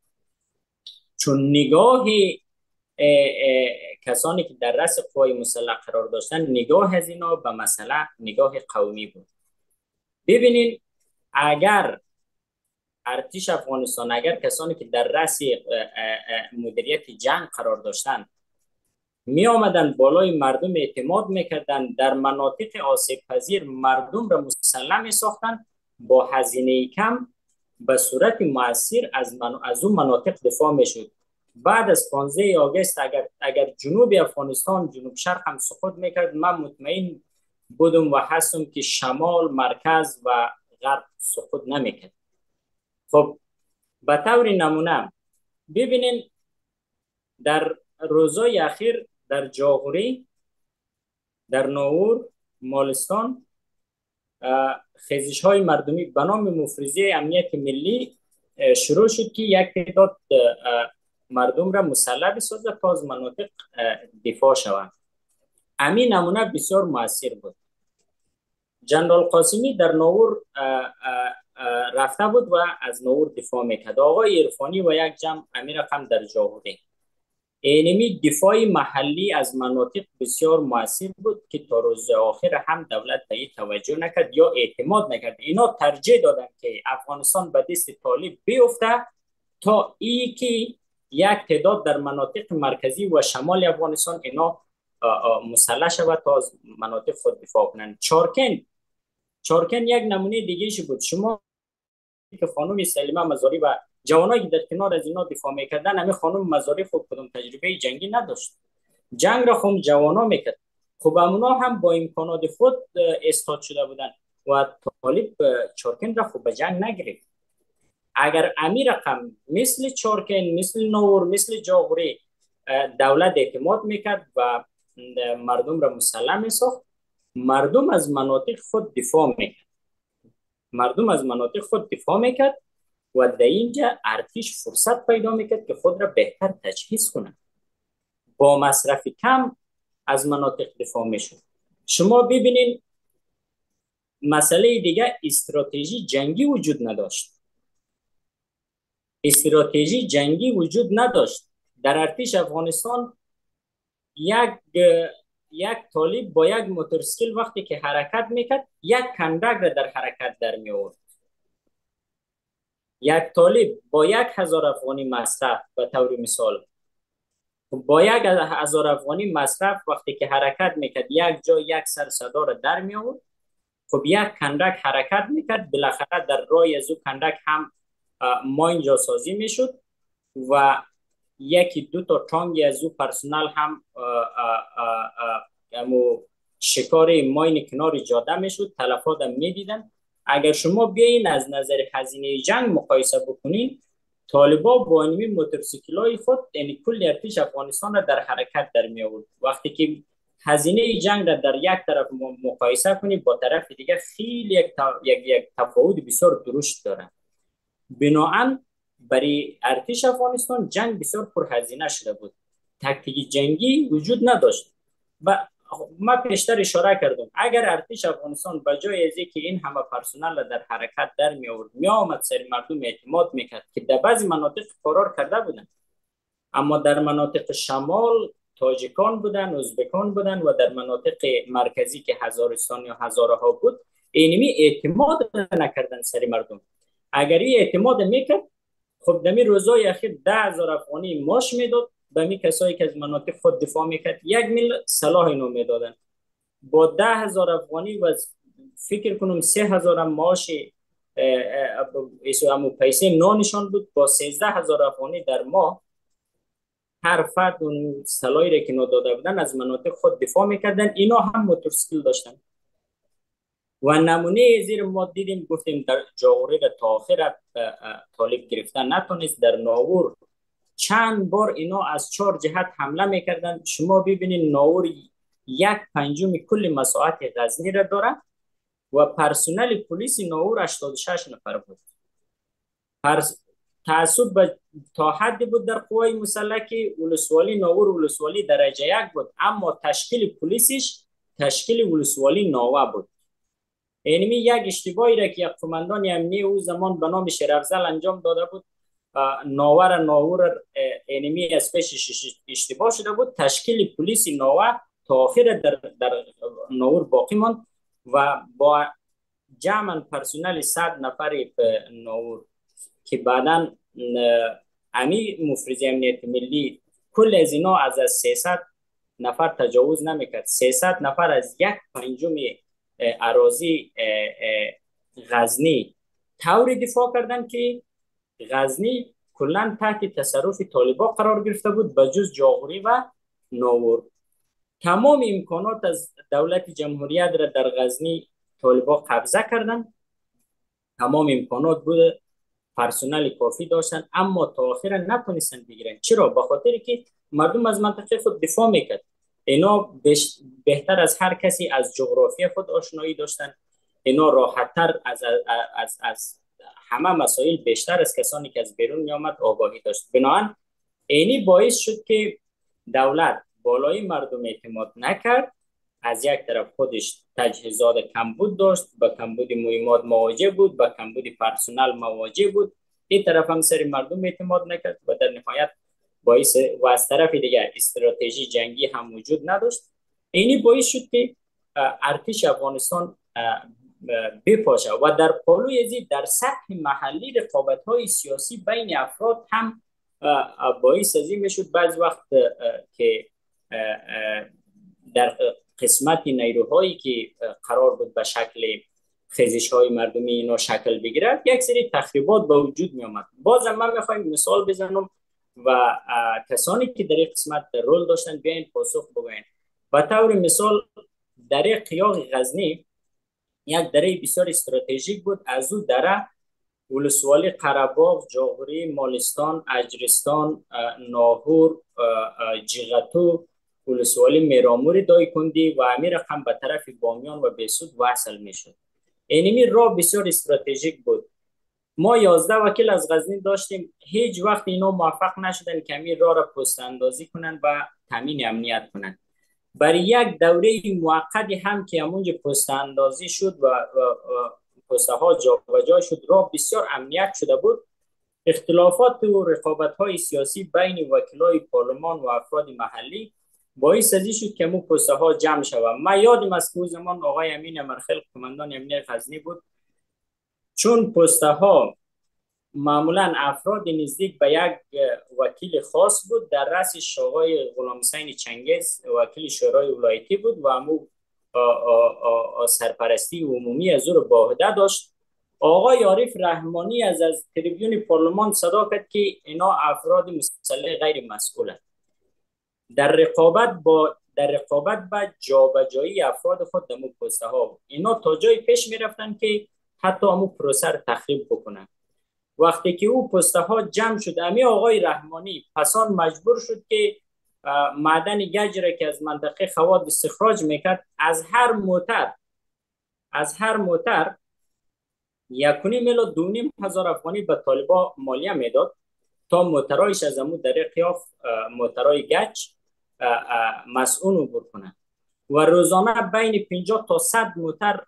چون نگاه اه اه کسانی که در رأس قوای مسلح قرار داشتن نگاه از اینا به مسئله نگاه قومی بود. ببینین اگر ارتش افغانستان اگر کسانی که در رأس مدیریت جنگ قرار داشتن می آمدن بالای مردم اعتماد میکردن، در مناطق آسیب پذیر مردم را مسلح می ساختن، با هزینه کم به صورت مؤثر از من از اون مناطق دفاع میشد. بعد از پانزده آگوست اگر اگر جنوب افغانستان جنوب شرق هم سقوط میکرد، من مطمئن بودم و هستم که شمال، مرکز و غرب سقوط نمیکرد. خب به طور نمونه ببینین در روزهای اخیر در جاغوری، در ناور، مالستان خیزش های مردمی به نام مفروضیه امنیت ملی شروع شد که یک تعداد مردم را مسلح بسازه تا از مناطق دفاع شوند. همین نمونه بسیار مؤثر بود. جنرال قاسمی در ناور رفته بود و از ناور دفاع میکرد. آقای عرفانی و یک جمع امیر هم در جاغوری. اینمی دفاع محلی از مناطق بسیار مؤثر بود که تا روز آخر هم دولت به این توجه نکرد یا اعتماد نکرد. اینا ترجیح دادن که افغانستان به دست طالب بیفته تا ای که یک تعداد در مناطق مرکزی و شمال افغانستان اینا مسلح شود تا از مناطق خود دفاع کنند. چارکن چارکن یک نمونه دیگه شی بود. شما که خانم سلیمه مزاری و جوانایی که در کنار از اینا دفاع میکردن، همه خانم مزاری خود کدوم تجربه جنگی نداشت، جنگ را خود جوانا میکرد. خب اونا هم با امکانات خود استاد شده بودن و طالب چارکن را خود به جنگ نگرفت. اگر امیر رقم مثل چارکن، مثل نور، مثل جاغوری دولت اعتماد میکرد و مردم را مسلح میساخت، مردم از مناطق خود دفاع میکرد مردم از مناطق خود دفاع میکرد و در اینجا ارتش فرصت پیدا میکرد که خود را بهتر تجهیز کنند، با مصرف کم از مناطق دفاع میشد. شما ببینید مسئله دیگه استراتژی جنگی وجود نداشت. استراتژی جنگی وجود نداشت. در ارتش افغانستان یک یک طالب با یک موتورسیکل وقتی که حرکت میکرد یک کندک را در حرکت در می آورد. یک طالب با یک هزار افغانی مصرف به طور مثال با یک هزار افغانی مصرف وقتی که حرکت میکرد یک جا یک سر صدا را در می آورد. خب یک کندک حرکت میکرد، بالاخره در راه از او کندک هم ماین جاسازی میشد و یکی دو تا تانگی از او پرسنل هم امو شکار ماین کنار جاده میشد، تلفات هم میدیدن. اگر شما بیاین از نظر هزینه جنگ مقایسه بکنین، طالبا با اینمی موتورسیکلای خود یعنی کل ارتش افغانستان را در حرکت در می آورد. وقتی که هزینه جنگ را در یک طرف مقایسه کنید با طرف دیگه خیلی یک یک یک تفاوت بسیار درشت داره. بنابراین برای ارتش افغانستان جنگ بسیار پرهزینه شده بود. تاکتیک جنگی وجود نداشت و ما پیشتر اشاره کردم اگر ارتش افغانستان به جای از که این همه پرسنل در حرکت در می آورد می آمد سر مردم اعتماد میکرد که در بعضی مناطق فرار کرده بودن، اما در مناطق شمال تاجیکان بودن، ازبکان بودن و در مناطق مرکزی که هزارستان یا هزاره ها بود اینمی اعتماد نکردن سر مردم. اگر این اعتماد میکرد خب دمی روزای اخیر ده هزار افغانی ماش میداد به می کسایی که از مناطق خود دفاع میکرد، یک میل سلاح اینو میدادن. با ده هزار افغانی و فکر کنم سه هزار معاش امو پیسه نانشان بود، با سیزده هزار افغانی در ماه هر فرد اون سلاحی را که داده بودن از مناطق خود دفاع میکردن. اینا هم موتورسیکل داشتن و نمونه زیر ما دیدیم، گفتیم در جاغوری را تا آخر طالب گرفتن نتونست. در ناور چند بار اینا از چهار جهت حمله میکردن. شما ببینید ناور یک پنجم کل مساحت غزنی را داره و پرسنل پلیس ناور هشتاد و شش نفر بود. پرس... تعصب به تا حدی بود در قوای مسلح که ولسوالی ناور ولسوالی درجه یک بود، اما تشکیل پلیسش تشکیل ولسوالی ناوه بود. اینمی یک اشتباهی را که یک قماندان امنیه او زمان به نام شیرافضل انجام داده بود، ناور ناور اینمی از پیش اشتباه شده بود. تشکیل پلیس ناوه تا آخر در, در ناور باقی ماند و با جمع پرسنل صد نفری به ناور که بعدا امی مفرز امنیت ملی کل از اینا از از سیصد نفر تجاوز نمیکرد. سیصد نفر از یک پنجم اراضی غزنی طوری دفاع کردن که غزنی کلا تحت تصرف طالبا قرار گرفته بود به جز جاغوری و ناور. تمام امکانات از دولت جمهوریت را در غزنی طالبا قبضه کردن، تمام امکانات بود، پرسنل کافی داشتن، اما تا آخر نتونستن بگیرن. چرا؟ به خاطر که مردم از منطقه خود دفاع میکرد. اینا بهتر از هر کسی از جغرافی خود آشنایی داشتن، اینا راحت‌تر از, از, از, از همه مسائل بیشتر از کسانی که از بیرون می آمد آگاهی داشت. بنابراین اینی باعث شد که دولت بالای مردم اعتماد نکرد. از یک طرف خودش تجهیزات کمبود داشت، با کمبود مهمات مواجه بود، با کمبود پرسنل مواجه بود. این طرف هم سر مردم اعتماد نکرد و در نهایت باعث و از طرف دیگر استراتژی جنگی هم وجود نداشت. اینی باعث شد که ارتش افغانستان بپاشه و در پالوی ازی در سطح محلی رقابت‌های سیاسی بین افراد هم باعث ازی میشد بعض وقت که در قسمت نیروهایی که قرار بود به شکل خیزش‌های مردمی اینا شکل بگیرد یک سری تخریبات به وجود می آمد. بازم من میخوایم مثال بزنم و کسانی که در این قسمت رول داشتن بیاین پاسخ بگوین. به طور مثال دره قیاق غزنی یک دره بسیار استراتژیک بود. از او دره ولسوالی قره‌باغ، جاغوری، مالستان، اجرستان، ناهور، جیغتو، ولسوالی میرامور دایکندی و امیر رقم به طرف بامیان و بیسود وصل میشد. اینمی راه بسیار استراتژیک بود. ما یازده وکیل از غزنی داشتیم، هیچ وقت اینا موفق نشدن که این راه را پست اندازی کنن و تامین امنیت کنن. برای یک دوره موقتی هم که همونجا پست اندازی شد و, و, و پسته ها جا و جا شد، راه بسیار امنیت شده بود. اختلافات و رقابت های سیاسی بین وکیلای پارلمان و افراد محلی باعث ازی شد که مو پسته ها جمع شود. من یادم است که زمان آقای امین امرخیل قماندان امنیت غزنی بود، چون پسته ها معمولا افراد نزدیک به یک وکیل خاص بود، در رأسش آقای غلام حسین چنگیز وکیل شورای ولایتی بود و امو سرپرستی عمومی از او را با عهده داشت. آقای عارف رحمانی از از تریبیون پارلمان صدا کرد که اینا افراد مسلح غیر مسئولند. در رقابت با در رقابت با جابجایی افراد خود در مو پسته ها اینا تا جای پیش می رفتن که حتی امو پروسه را تخریب بکنن. وقتی که او پسته ها جمع شد، امی آقای رحمانی پسان مجبور شد که معدن گچ را که از منطقه خواد استخراج میکرد از هر موتر از هر موتر یکونی میلا دونیم هزار افغانی به طالبا مالیه میداد تا موترایش از امو در قیاف موترای گچ مسئول عبور کنند. و روزانه بین پنجاه تا صد موتر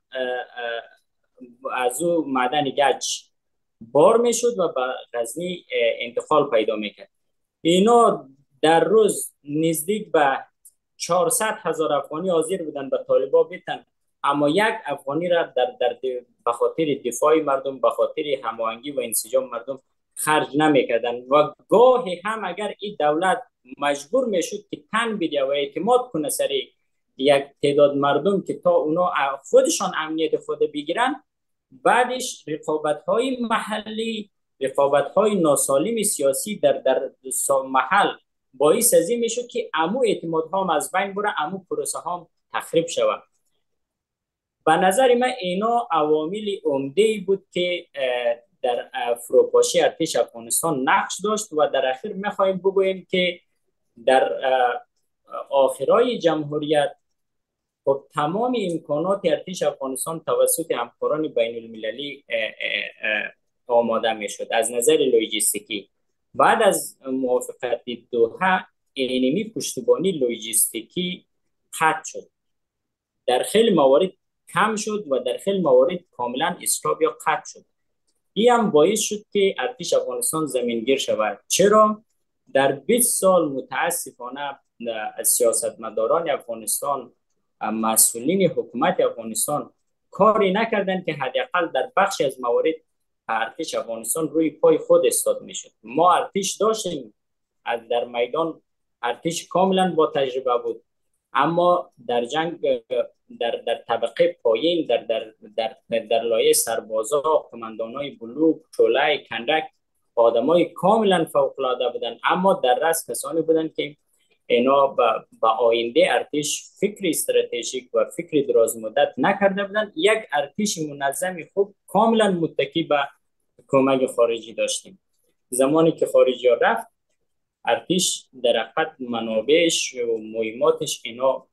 از او معدن گچ بار میشد و به غزنی انتقال پیدا میکرد. اینا در روز نزدیک به چهارصد هزار افغانی حاضر بودن به طالبا بیتن، اما یک افغانی را در در به خاطر دفاع مردم، به خاطر هماهنگی و انسجام مردم خرج نمیکردن. و گاهی هم اگر این دولت مجبور میشد که تن بده و اعتماد کنه سر یک تعداد مردم که تا اونا خودشان امنیت خود بگیرن، بعدش رقابت‌های محلی، رقابت‌های ناسالم سیاسی در در محل باعث از این میشد که امو اعتمادها هم از بین بره، امو پروسه هم تخریب شود. به نظر من اینا عوامل عمده بود که در فروپاشی ارتش افغانستان نقش داشت. و در اخیر میخوایم بگوییم که در آخرای جمهوریت خب تمام امکانات ارتش افغانستان توسط همکاران بین المللی آماده می شد از نظر لوجستیکی. بعد از موافقت دوحه اینمی پشتیبانی لوجستیکی قطع شد، در خیلی موارد کم شد و در خیلی موارد کاملا استاپ یا قطع شد. این هم باعث شد که ارتش افغانستان زمینگیر شود. چرا؟ در بیست سال متاسفانه از سیاستمداران افغانستان، مسئولین حکومت افغانستان کاری نکردند که حداقل در بخشی از موارد ارتش افغانستان روی پای خود استاد میشد. ما ارتش داشتیم، از در میدان ارتش کاملا با تجربه بود، اما در جنگ در در طبقه پایین، در در در در, در لایه سربازا، قماندانای بلوک، چوله، کندک، آدمای کاملا فوق العاده بودند، اما در رأس کسانی بودند که اینا با آینده ارتش فکر استراتژیک و فکر دراز مدت نکرده بودند. یک ارتش منظم خوب کاملا متکی به کمک خارجی داشتیم. زمانی که خارجی ها رفت، ارتش در حقیقت منابعش و مهماتش اینا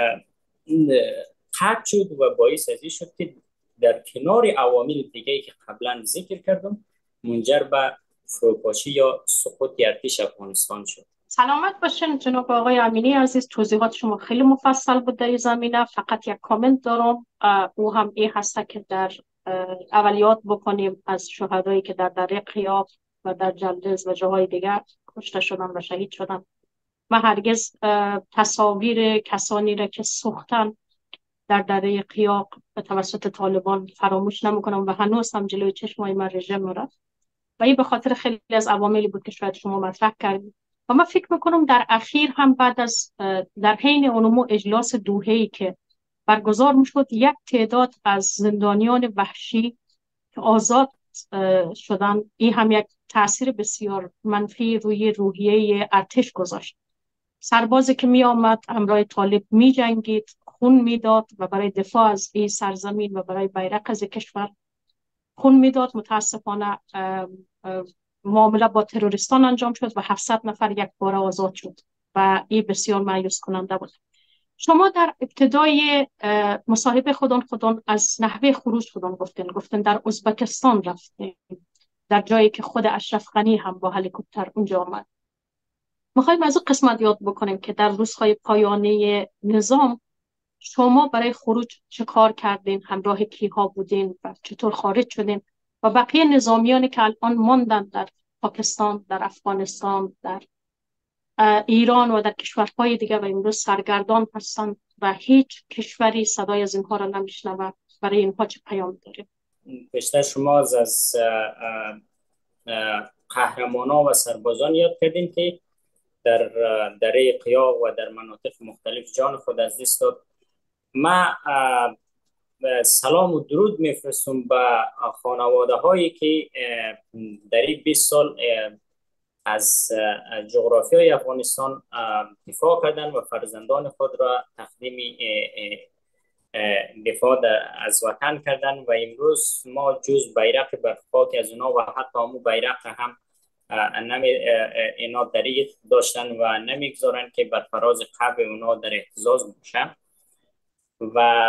قطع شد و باعث از این شد که در کنار عوامل دیگه که قبلا ذکر کردم منجر به فروپاشی یا سقوط ارتش افغانستان شد. سلامت باشین جناب آقای امینی عزیز، توضیحات شما خیلی مفصل بود در این زمینه. فقط یک کامنت دارم، او هم این هست که در اولیات بکنیم از شهدایی که در دره قیاب و در جلدز و جاهای دیگر کشته شدن و شهید شدن. من هرگز تصاویر کسانی را که سوختن در دره قیاب به توسط طالبان فراموش نمیکنم و هنوز هم جلوی چشمای من رژیم رفت و این به خاطر خیلی از عواملی بود که شاید شما مطرح کردید. و من فکر میکنم در اخیر هم بعد از در حین اونمو اجلاس دوحه‌ای که برگزار میشد، یک تعداد از زندانیان وحشی که آزاد شدن، این هم یک تاثیر بسیار منفی روی روحیه ارتش گذاشت. سربازی که می آمد همراه طالب می جنگید، خون می داد و برای دفاع از این سرزمین و برای بیرق از کشور خون می داد. متاسفانه معامله با تروریستان انجام شد و هفتصد نفر یک بار آزاد شد و این بسیار مایوس کننده بود. شما در ابتدای مصاحبه خودان خودان از نحوه خروج خودان گفتین گفتین در ازبکستان رفتین، در جایی که خود اشرف غنی هم با هلیکوپتر اونجا آمد. میخوایم از اون قسمت یاد بکنیم که در روزهای پایانی نظام شما برای خروج چه کار کردین، همراه کیها بودین و چطور خارج شدین و بقیه نظامیانی که الان ماندن در پاکستان، در افغانستان، در ایران و در کشورهای دیگه و امروز سرگردان هستند و هیچ کشوری صدای از اینها را نمیشنود، برای اینها چه پیام داریم؟ بیشتر شما از از قهرمانا و سربازان یاد کردین که در دره قیاه و در مناطق مختلف جان خود از دست داد. من سلام و درود میفرستم به خانواده هایی که در این بیست سال از جغرافیای افغانستان دفاع کردن و فرزندان خود را تقدیم دفاع از وطن کردن و امروز ما جز بیرق برخاک از اونا و حتی همو بیرق هم نمی اینا دریغ داشتن و نمیگذارن که بر فراز قبر اونا در اهتزاز باشن. و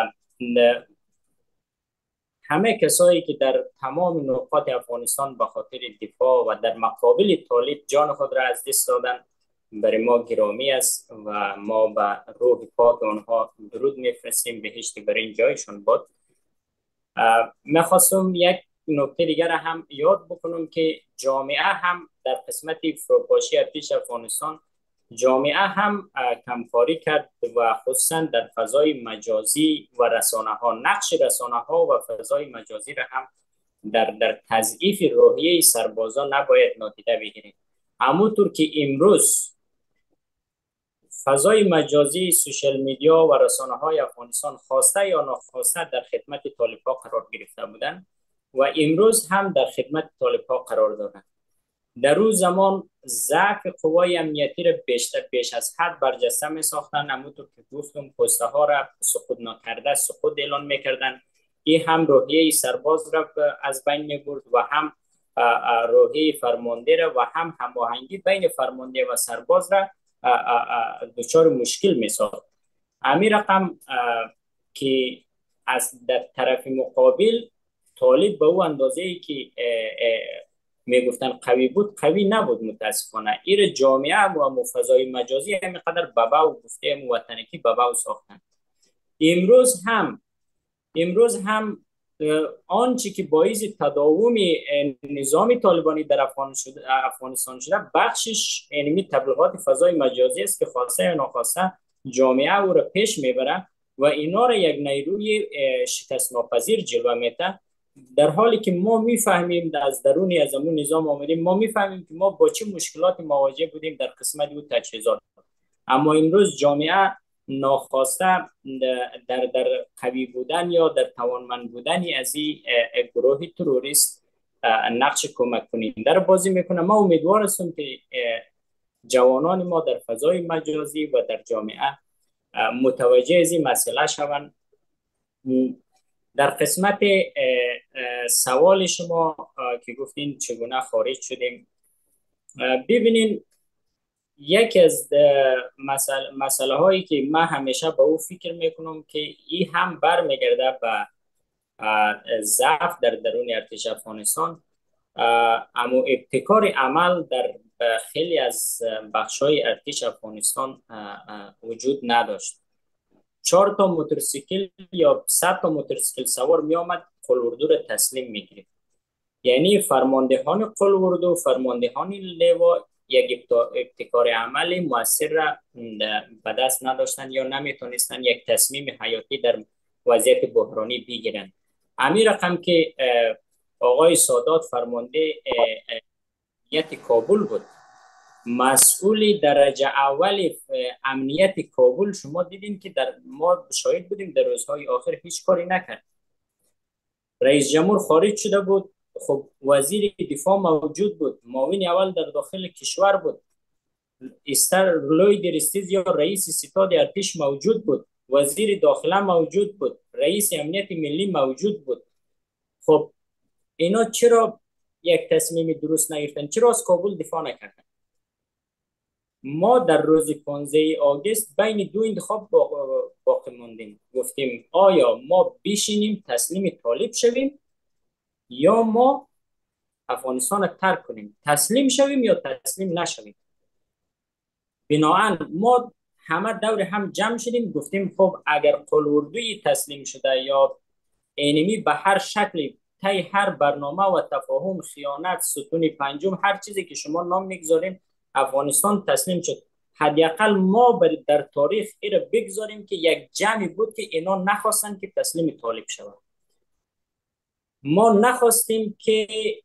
همه کسایی که در تمام نقاط افغانستان به خاطر دفاع و در مقابل طالب جان خود را از دست دادن، برای ما گرامی است و ما به روح پاک آنها درود میفرستیم، بهشت برای این جایشون باد. میخواستم یک نکته دیگر هم یاد بکنم که جامعه هم در قسمت فروپاشی ارتش افغانستان جامعه هم کمکاری کرد و خصوصا در فضای مجازی و رسانه ها، نقش رسانه ها و فضای مجازی را هم در در تضعیف روحیه سربازان نباید نادیده بگیریم. همونطور که امروز فضای مجازی، سوشل میدیا و رسانه های افغانستان خواسته یا ناخواسته در خدمت طالبان قرار گرفته بودند و امروز هم در خدمت طالبان قرار دارند. در روز زمان ضعف قوای امنیتی را بیشتر بیش از حد برجسته می ساختند. همونطور که گفتم پسته ها را سقوط نکرده سقوط اعلان میکردند. این هم روحیه سرباز را از بین می برد و هم روحیه فرمانده را و هم هماهنگی بین فرمانده و سرباز را دچار مشکل می ساخت. همین رقم که از در طرف مقابل طالب به او اندازه ای که می گفتن قوی بود قوی نبود. متاسفانه ایر جامعه و فضای مجازی همینقدر بابا و گفته وطنکی بابا ساختن. امروز هم امروز هم آنچه که باعث تداوم نظام طالبانی در افغانستان شده بخشش اینمی تبلیغات فضای مجازی است که خواسته یا ناخواسته جامعه او را پیش میبره و اینا را یک نیروی شکست ناپذیر جلوه میده، در حالی که ما میفهمیم از درونی از همون نظام آمدیم، ما میفهمیم که ما با چه مشکلات مواجه بودیم در قسمت او تجهیزات. اما امروز جامعه ناخواسته در در قوی بودن یا در توانمند بودن از این گروه تروریست نقش کمک کننده را بازی میکنه. ما امیدوار هستم که جوانان ما در فضای مجازی و در جامعه متوجه از این مسئله شوند. در قسمت سوال شما که گفتین چگونه خارج شدیم، ببینین یکی از مسئله, مسئله هایی که من همیشه به او فکر میکنم که این هم برمیگرده به ضعف در درون ارتش افغانستان، اما ابتکار عمل در خیلی از بخش‌های ارتش افغانستان وجود نداشت. چهار تا موتورسیکل یا صد تا موتورسیکل سوار می آمد قلوردو را تسلیم می گرفت. یعنی فرماندهان قلوردو، فرماندهان لیوا یک ابتکار عملی مؤثر را به دست نداشتن یا نمیتونستن یک تصمیم حیاتی در وضعیت بحرانی بگیرن. همین رقم که آقای سادات فرمانده امنیت کابل بود، مسئول درجه اول امنیت کابل، شما دیدین که در ما شاهد بودیم در روزهای آخر هیچ کاری نکرد. رئیس جمهور خارج شده بود، خب وزیر دفاع موجود بود، معاون اول در داخل کشور بود، استر لوی درستیز یا رئیس ستاد ارتش موجود بود، وزیر داخله موجود بود، رئیس امنیت ملی موجود بود. خب اینا چرا یک تصمیم درست نگرفتن؟ چرا از کابل دفاع نکردن؟ ما در روز پانزده آگوست بین دو انتخاب باقی موندیم. گفتیم آیا ما بشینیم تسلیم طالب شویم یا ما افغانستان را ترک کنیم، تسلیم شویم یا تسلیم نشویم. بنابراین ما همه دور هم جمع شدیم، گفتیم خب اگر قلوردوی تسلیم شده یا اینمی به هر شکلی طی هر برنامه و تفاهم، خیانت، ستون پنجم، هر چیزی که شما نام میگذاریم، افغانستان تسلیم شد. حداقل ما در تاریخ ایره بگذاریم که یک جمعی بود که اینا نخواستن که تسلیم طالب شود. ما نخواستیم که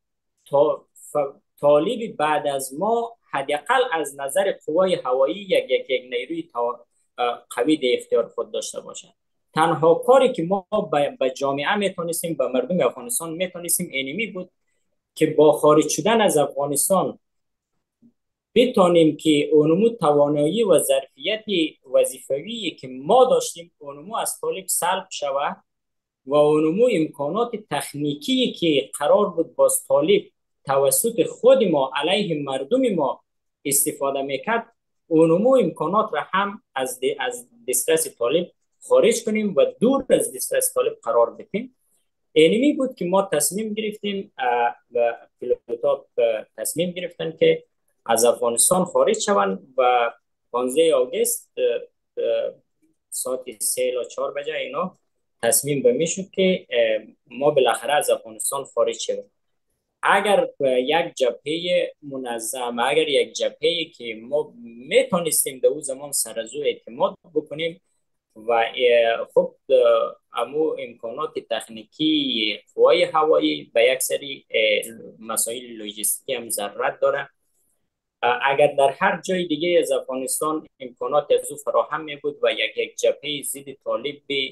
طالب بعد از ما حداقل از نظر قوای هوایی یک یک یک نیروی قوی در اختیار خود داشته باشد. تنها کاری که ما به جامعه میتونستیم، به مردم افغانستان میتونستیم اینمی بود که با خارج شدن از افغانستان بتونیم که اونمو توانایی و ظرفیت وظیفه‌ای که ما داشتیم اونمو از طالب سلب شود و اونمو امکانات تکنیکی که قرار بود باز طالب توسط خود ما علیه مردم ما استفاده میکرد، اونمو امکانات را هم از از دسترس طالب خارج کنیم و دور از دسترس طالب قرار بدیم. اینمی بود که ما تصمیم گرفتیم و پیلوتا تصمیم گرفتن که از افغانستان خارج شوند و پانزده آگوست ساعت سه یا چهار بجه اینا تصمیم به می شد که ما بالاخره از افغانستان خارج شویم. اگر یک جبهه منظم، اگر یک جبهه که ما میتونستیم در اون زمان سر از او اعتماد بکنیم و خب امو امکانات تکنیکی قوای هوایی به یک سری مسائل لوجستیکی هم ضرورت داره. اگر در هر جای دیگه از افغانستان امکانات از او فراهم می بود و یک یک جبهه ضد طالب به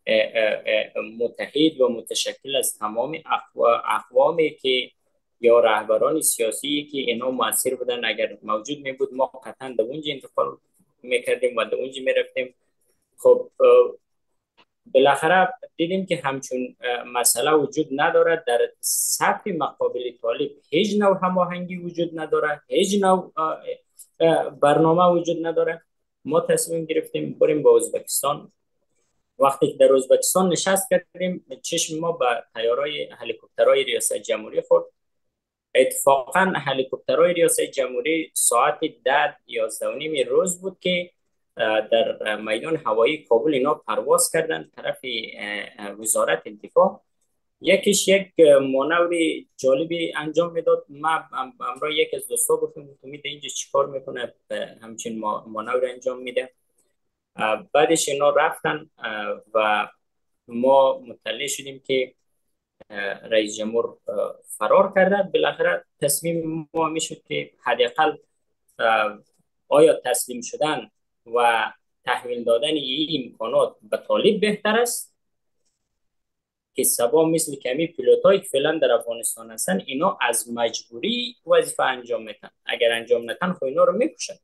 متحد و متشکل از تمام اقوامی که یا رهبران سیاسی که اینا مؤثر بودن اگر موجود می بود، ما قطعا در اونجا انتقال میکردیم و در اونجا میرفتیم. خب بالاخره دیدیم که همچون مسئله وجود نداره، در سطح مقابل طالب هیچ نوع هماهنگی وجود نداره، هیچ نوع برنامه وجود نداره. ما تصمیم گرفتیم بریم به ازبکستان. وقتی که در ازبکستان نشست کردیم چشم ما به طیارهای هلیکوپترهای ریاست جمهوری خورد. اتفاقا هلیکوپترهای ریاست جمهوری ساعت ده یازده و نیم روز بود که در میدان هوایی کابل اینا پرواز کردن طرف وزارت دفاع. یکیش یک مانور جالبی انجام میداد. ما امرای یک از دوستا گفتم تو میده اینجا چیکار میکنه همچین مانور انجام میده. بعدش اینا رفتن و ما مطلع شدیم که رئیس جمهور فرار کرده. بالاخره تصمیم ما میشد که حداقل آیا تسلیم شدن و تحویل دادن این امکانات به طالب بهتر است که سبا مثل کمی پیلوتایی که فعلا در افغانستان هستن اینا از مجبوری وظیفه انجام میتن، اگر انجام نتن خب اینا رو میکشن.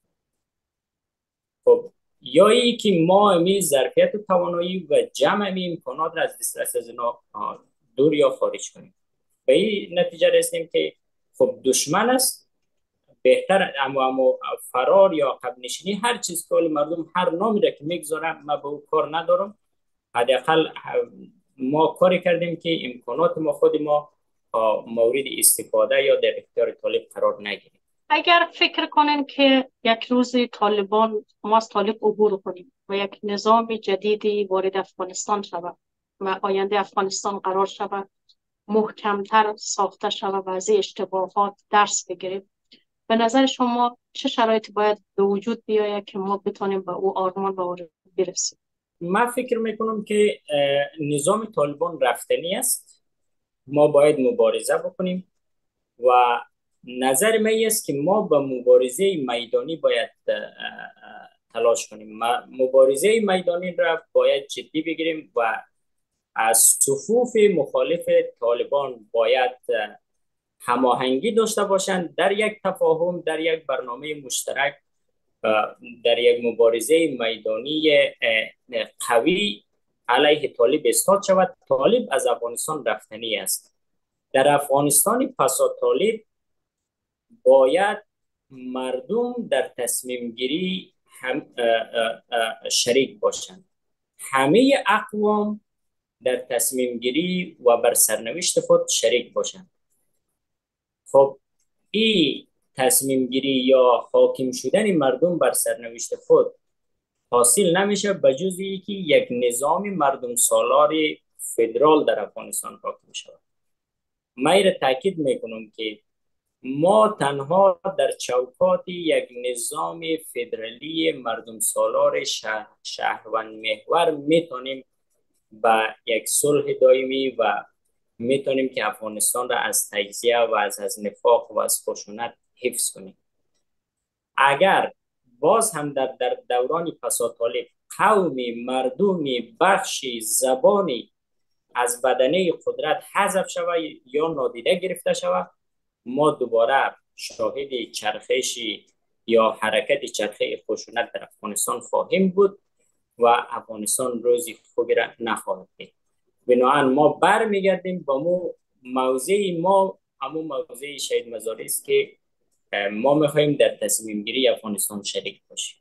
خب یا ای که ما امی ظرفیت و توانایی و جمع امی امکانات را از دسترس از اینا دور یا خارج کنیم. به این نتیجه رسیدیم که خب دشمن است بهتر اما اما فرار یا عقب نشینی هر چیز که مردم هر نامی را که میگذارم ما به او کار ندارم. حداقل ما کاری کردیم که امکانات ما خود ما مورد استفاده یا در اختیار طالب قرار نگیریم. اگر فکر کنین که یک روز طالبان ما از طالب عبور کنیم و یک نظام جدیدی وارد افغانستان شود و آینده افغانستان قرار شود محکمتر ساخته شود و از اشتباهات درس بگیریم، به نظر شما چه شرایطی باید به وجود بیاید که ما بتونیم به او آرمان و برسیم؟ من فکر میکنم که نظام طالبان رفتنی است. ما باید مبارزه بکنیم و نظر من است که ما به مبارزه میدانی باید تلاش کنیم. مبارزه میدانی را باید جدی بگیریم و از صفوف مخالف طالبان باید هماهنگی داشته باشند در یک تفاهم، در یک برنامه مشترک، در یک مبارزه میدانی قوی علیه طالب ایستاد شود. طالب از افغانستان رفتنی است. در افغانستان پسا طالب باید مردم در تصمیم گیری هم شریک باشند. همه اقوام در تصمیم گیری و بر سرنوشت خود شریک باشند. خب این تصمیم گیری یا حاکم شدن مردم بر سرنوشت خود حاصل نمیشه به جز اینکه یک نظام مردم سالار فدرال در افغانستان حاکم شود. من را تاکید میکنم که ما تنها در چوکات یک نظام فدرالی مردم سالار شهر شهروند محور میتونیم با یک صلح دائمی و میتونیم که افغانستان را از تجزیه و از از نفاق و از خشونت حفظ کنیم. اگر باز هم در, در دوران پسا طالب قومی، مردمی، بخشی، زبانی از بدنه قدرت حذف شود یا نادیده گرفته شود، ما دوباره شاهد چرخشی یا حرکت چرخه خشونت در افغانستان خواهیم بود و افغانستان روزی خوبی را نخواهد دید. بنابراین ما برمیگردیم با مو موضع ما همون موضع شهید مزاری است که ما میخواهیم در تصمیم گیری افغانستان شریک باشیم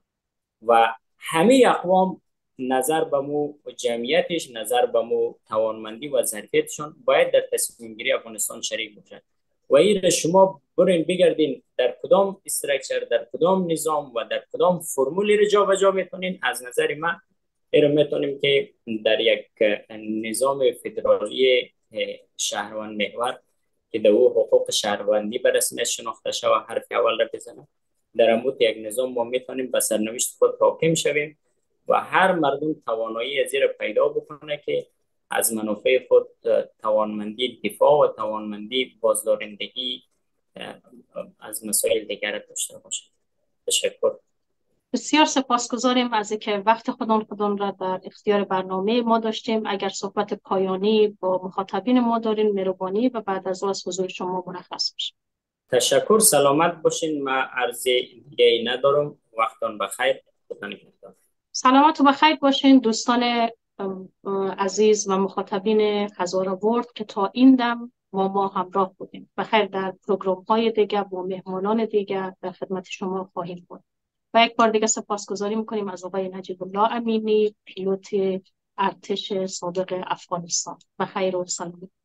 و همه اقوام نظر به مو جمعیتش، نظر به مو توانمندی و ظرفیتشون باید در تصمیم گیری افغانستان شریک باشند. و این شما برین بگردین در کدام استرکچر، در کدام نظام و در کدام فرمولی رو جا به جا میتونین. از نظر من این میتونیم که در یک نظام فدرالی شهروند محور که در او حقوق شهروندی به رسمیت شناخته شود حرف اول را بزنم، در اموت یک نظام ما میتونیم به سرنوشت خود حاکم شویم و هر مردم توانایی از این پیدا بکنه که از منافع خود توانمندی دفاع و توانمندی بازدارندگی از مسائل دیگر داشته باشه. تشکر. بسیار سپاسگزاریم از اینکه وقت خودان خودان را در اختیار برنامه ما داشتیم. اگر صحبت پایانی با مخاطبین ما دارین مهربانی و بعد از او از حضور شما مرخص بشیم. تشکر. سلامت باشین. ما عرض دیگه ندارم. وقتان بخیر. خدا نگهدار. سلامت و بخیر باشین دوستان عزیز و مخاطبین هزارآورد که تا این دم با ما همراه بودیم. بخیر در پروگرام های دیگر با مهمانان دیگر در خدمت شما خواهیم بود. و یک بار دیگه سپاسگزاری میکنیم از آقای نجیب الله امینی، پیلوت ارتش سابق افغانستان. بخیر و سلامت.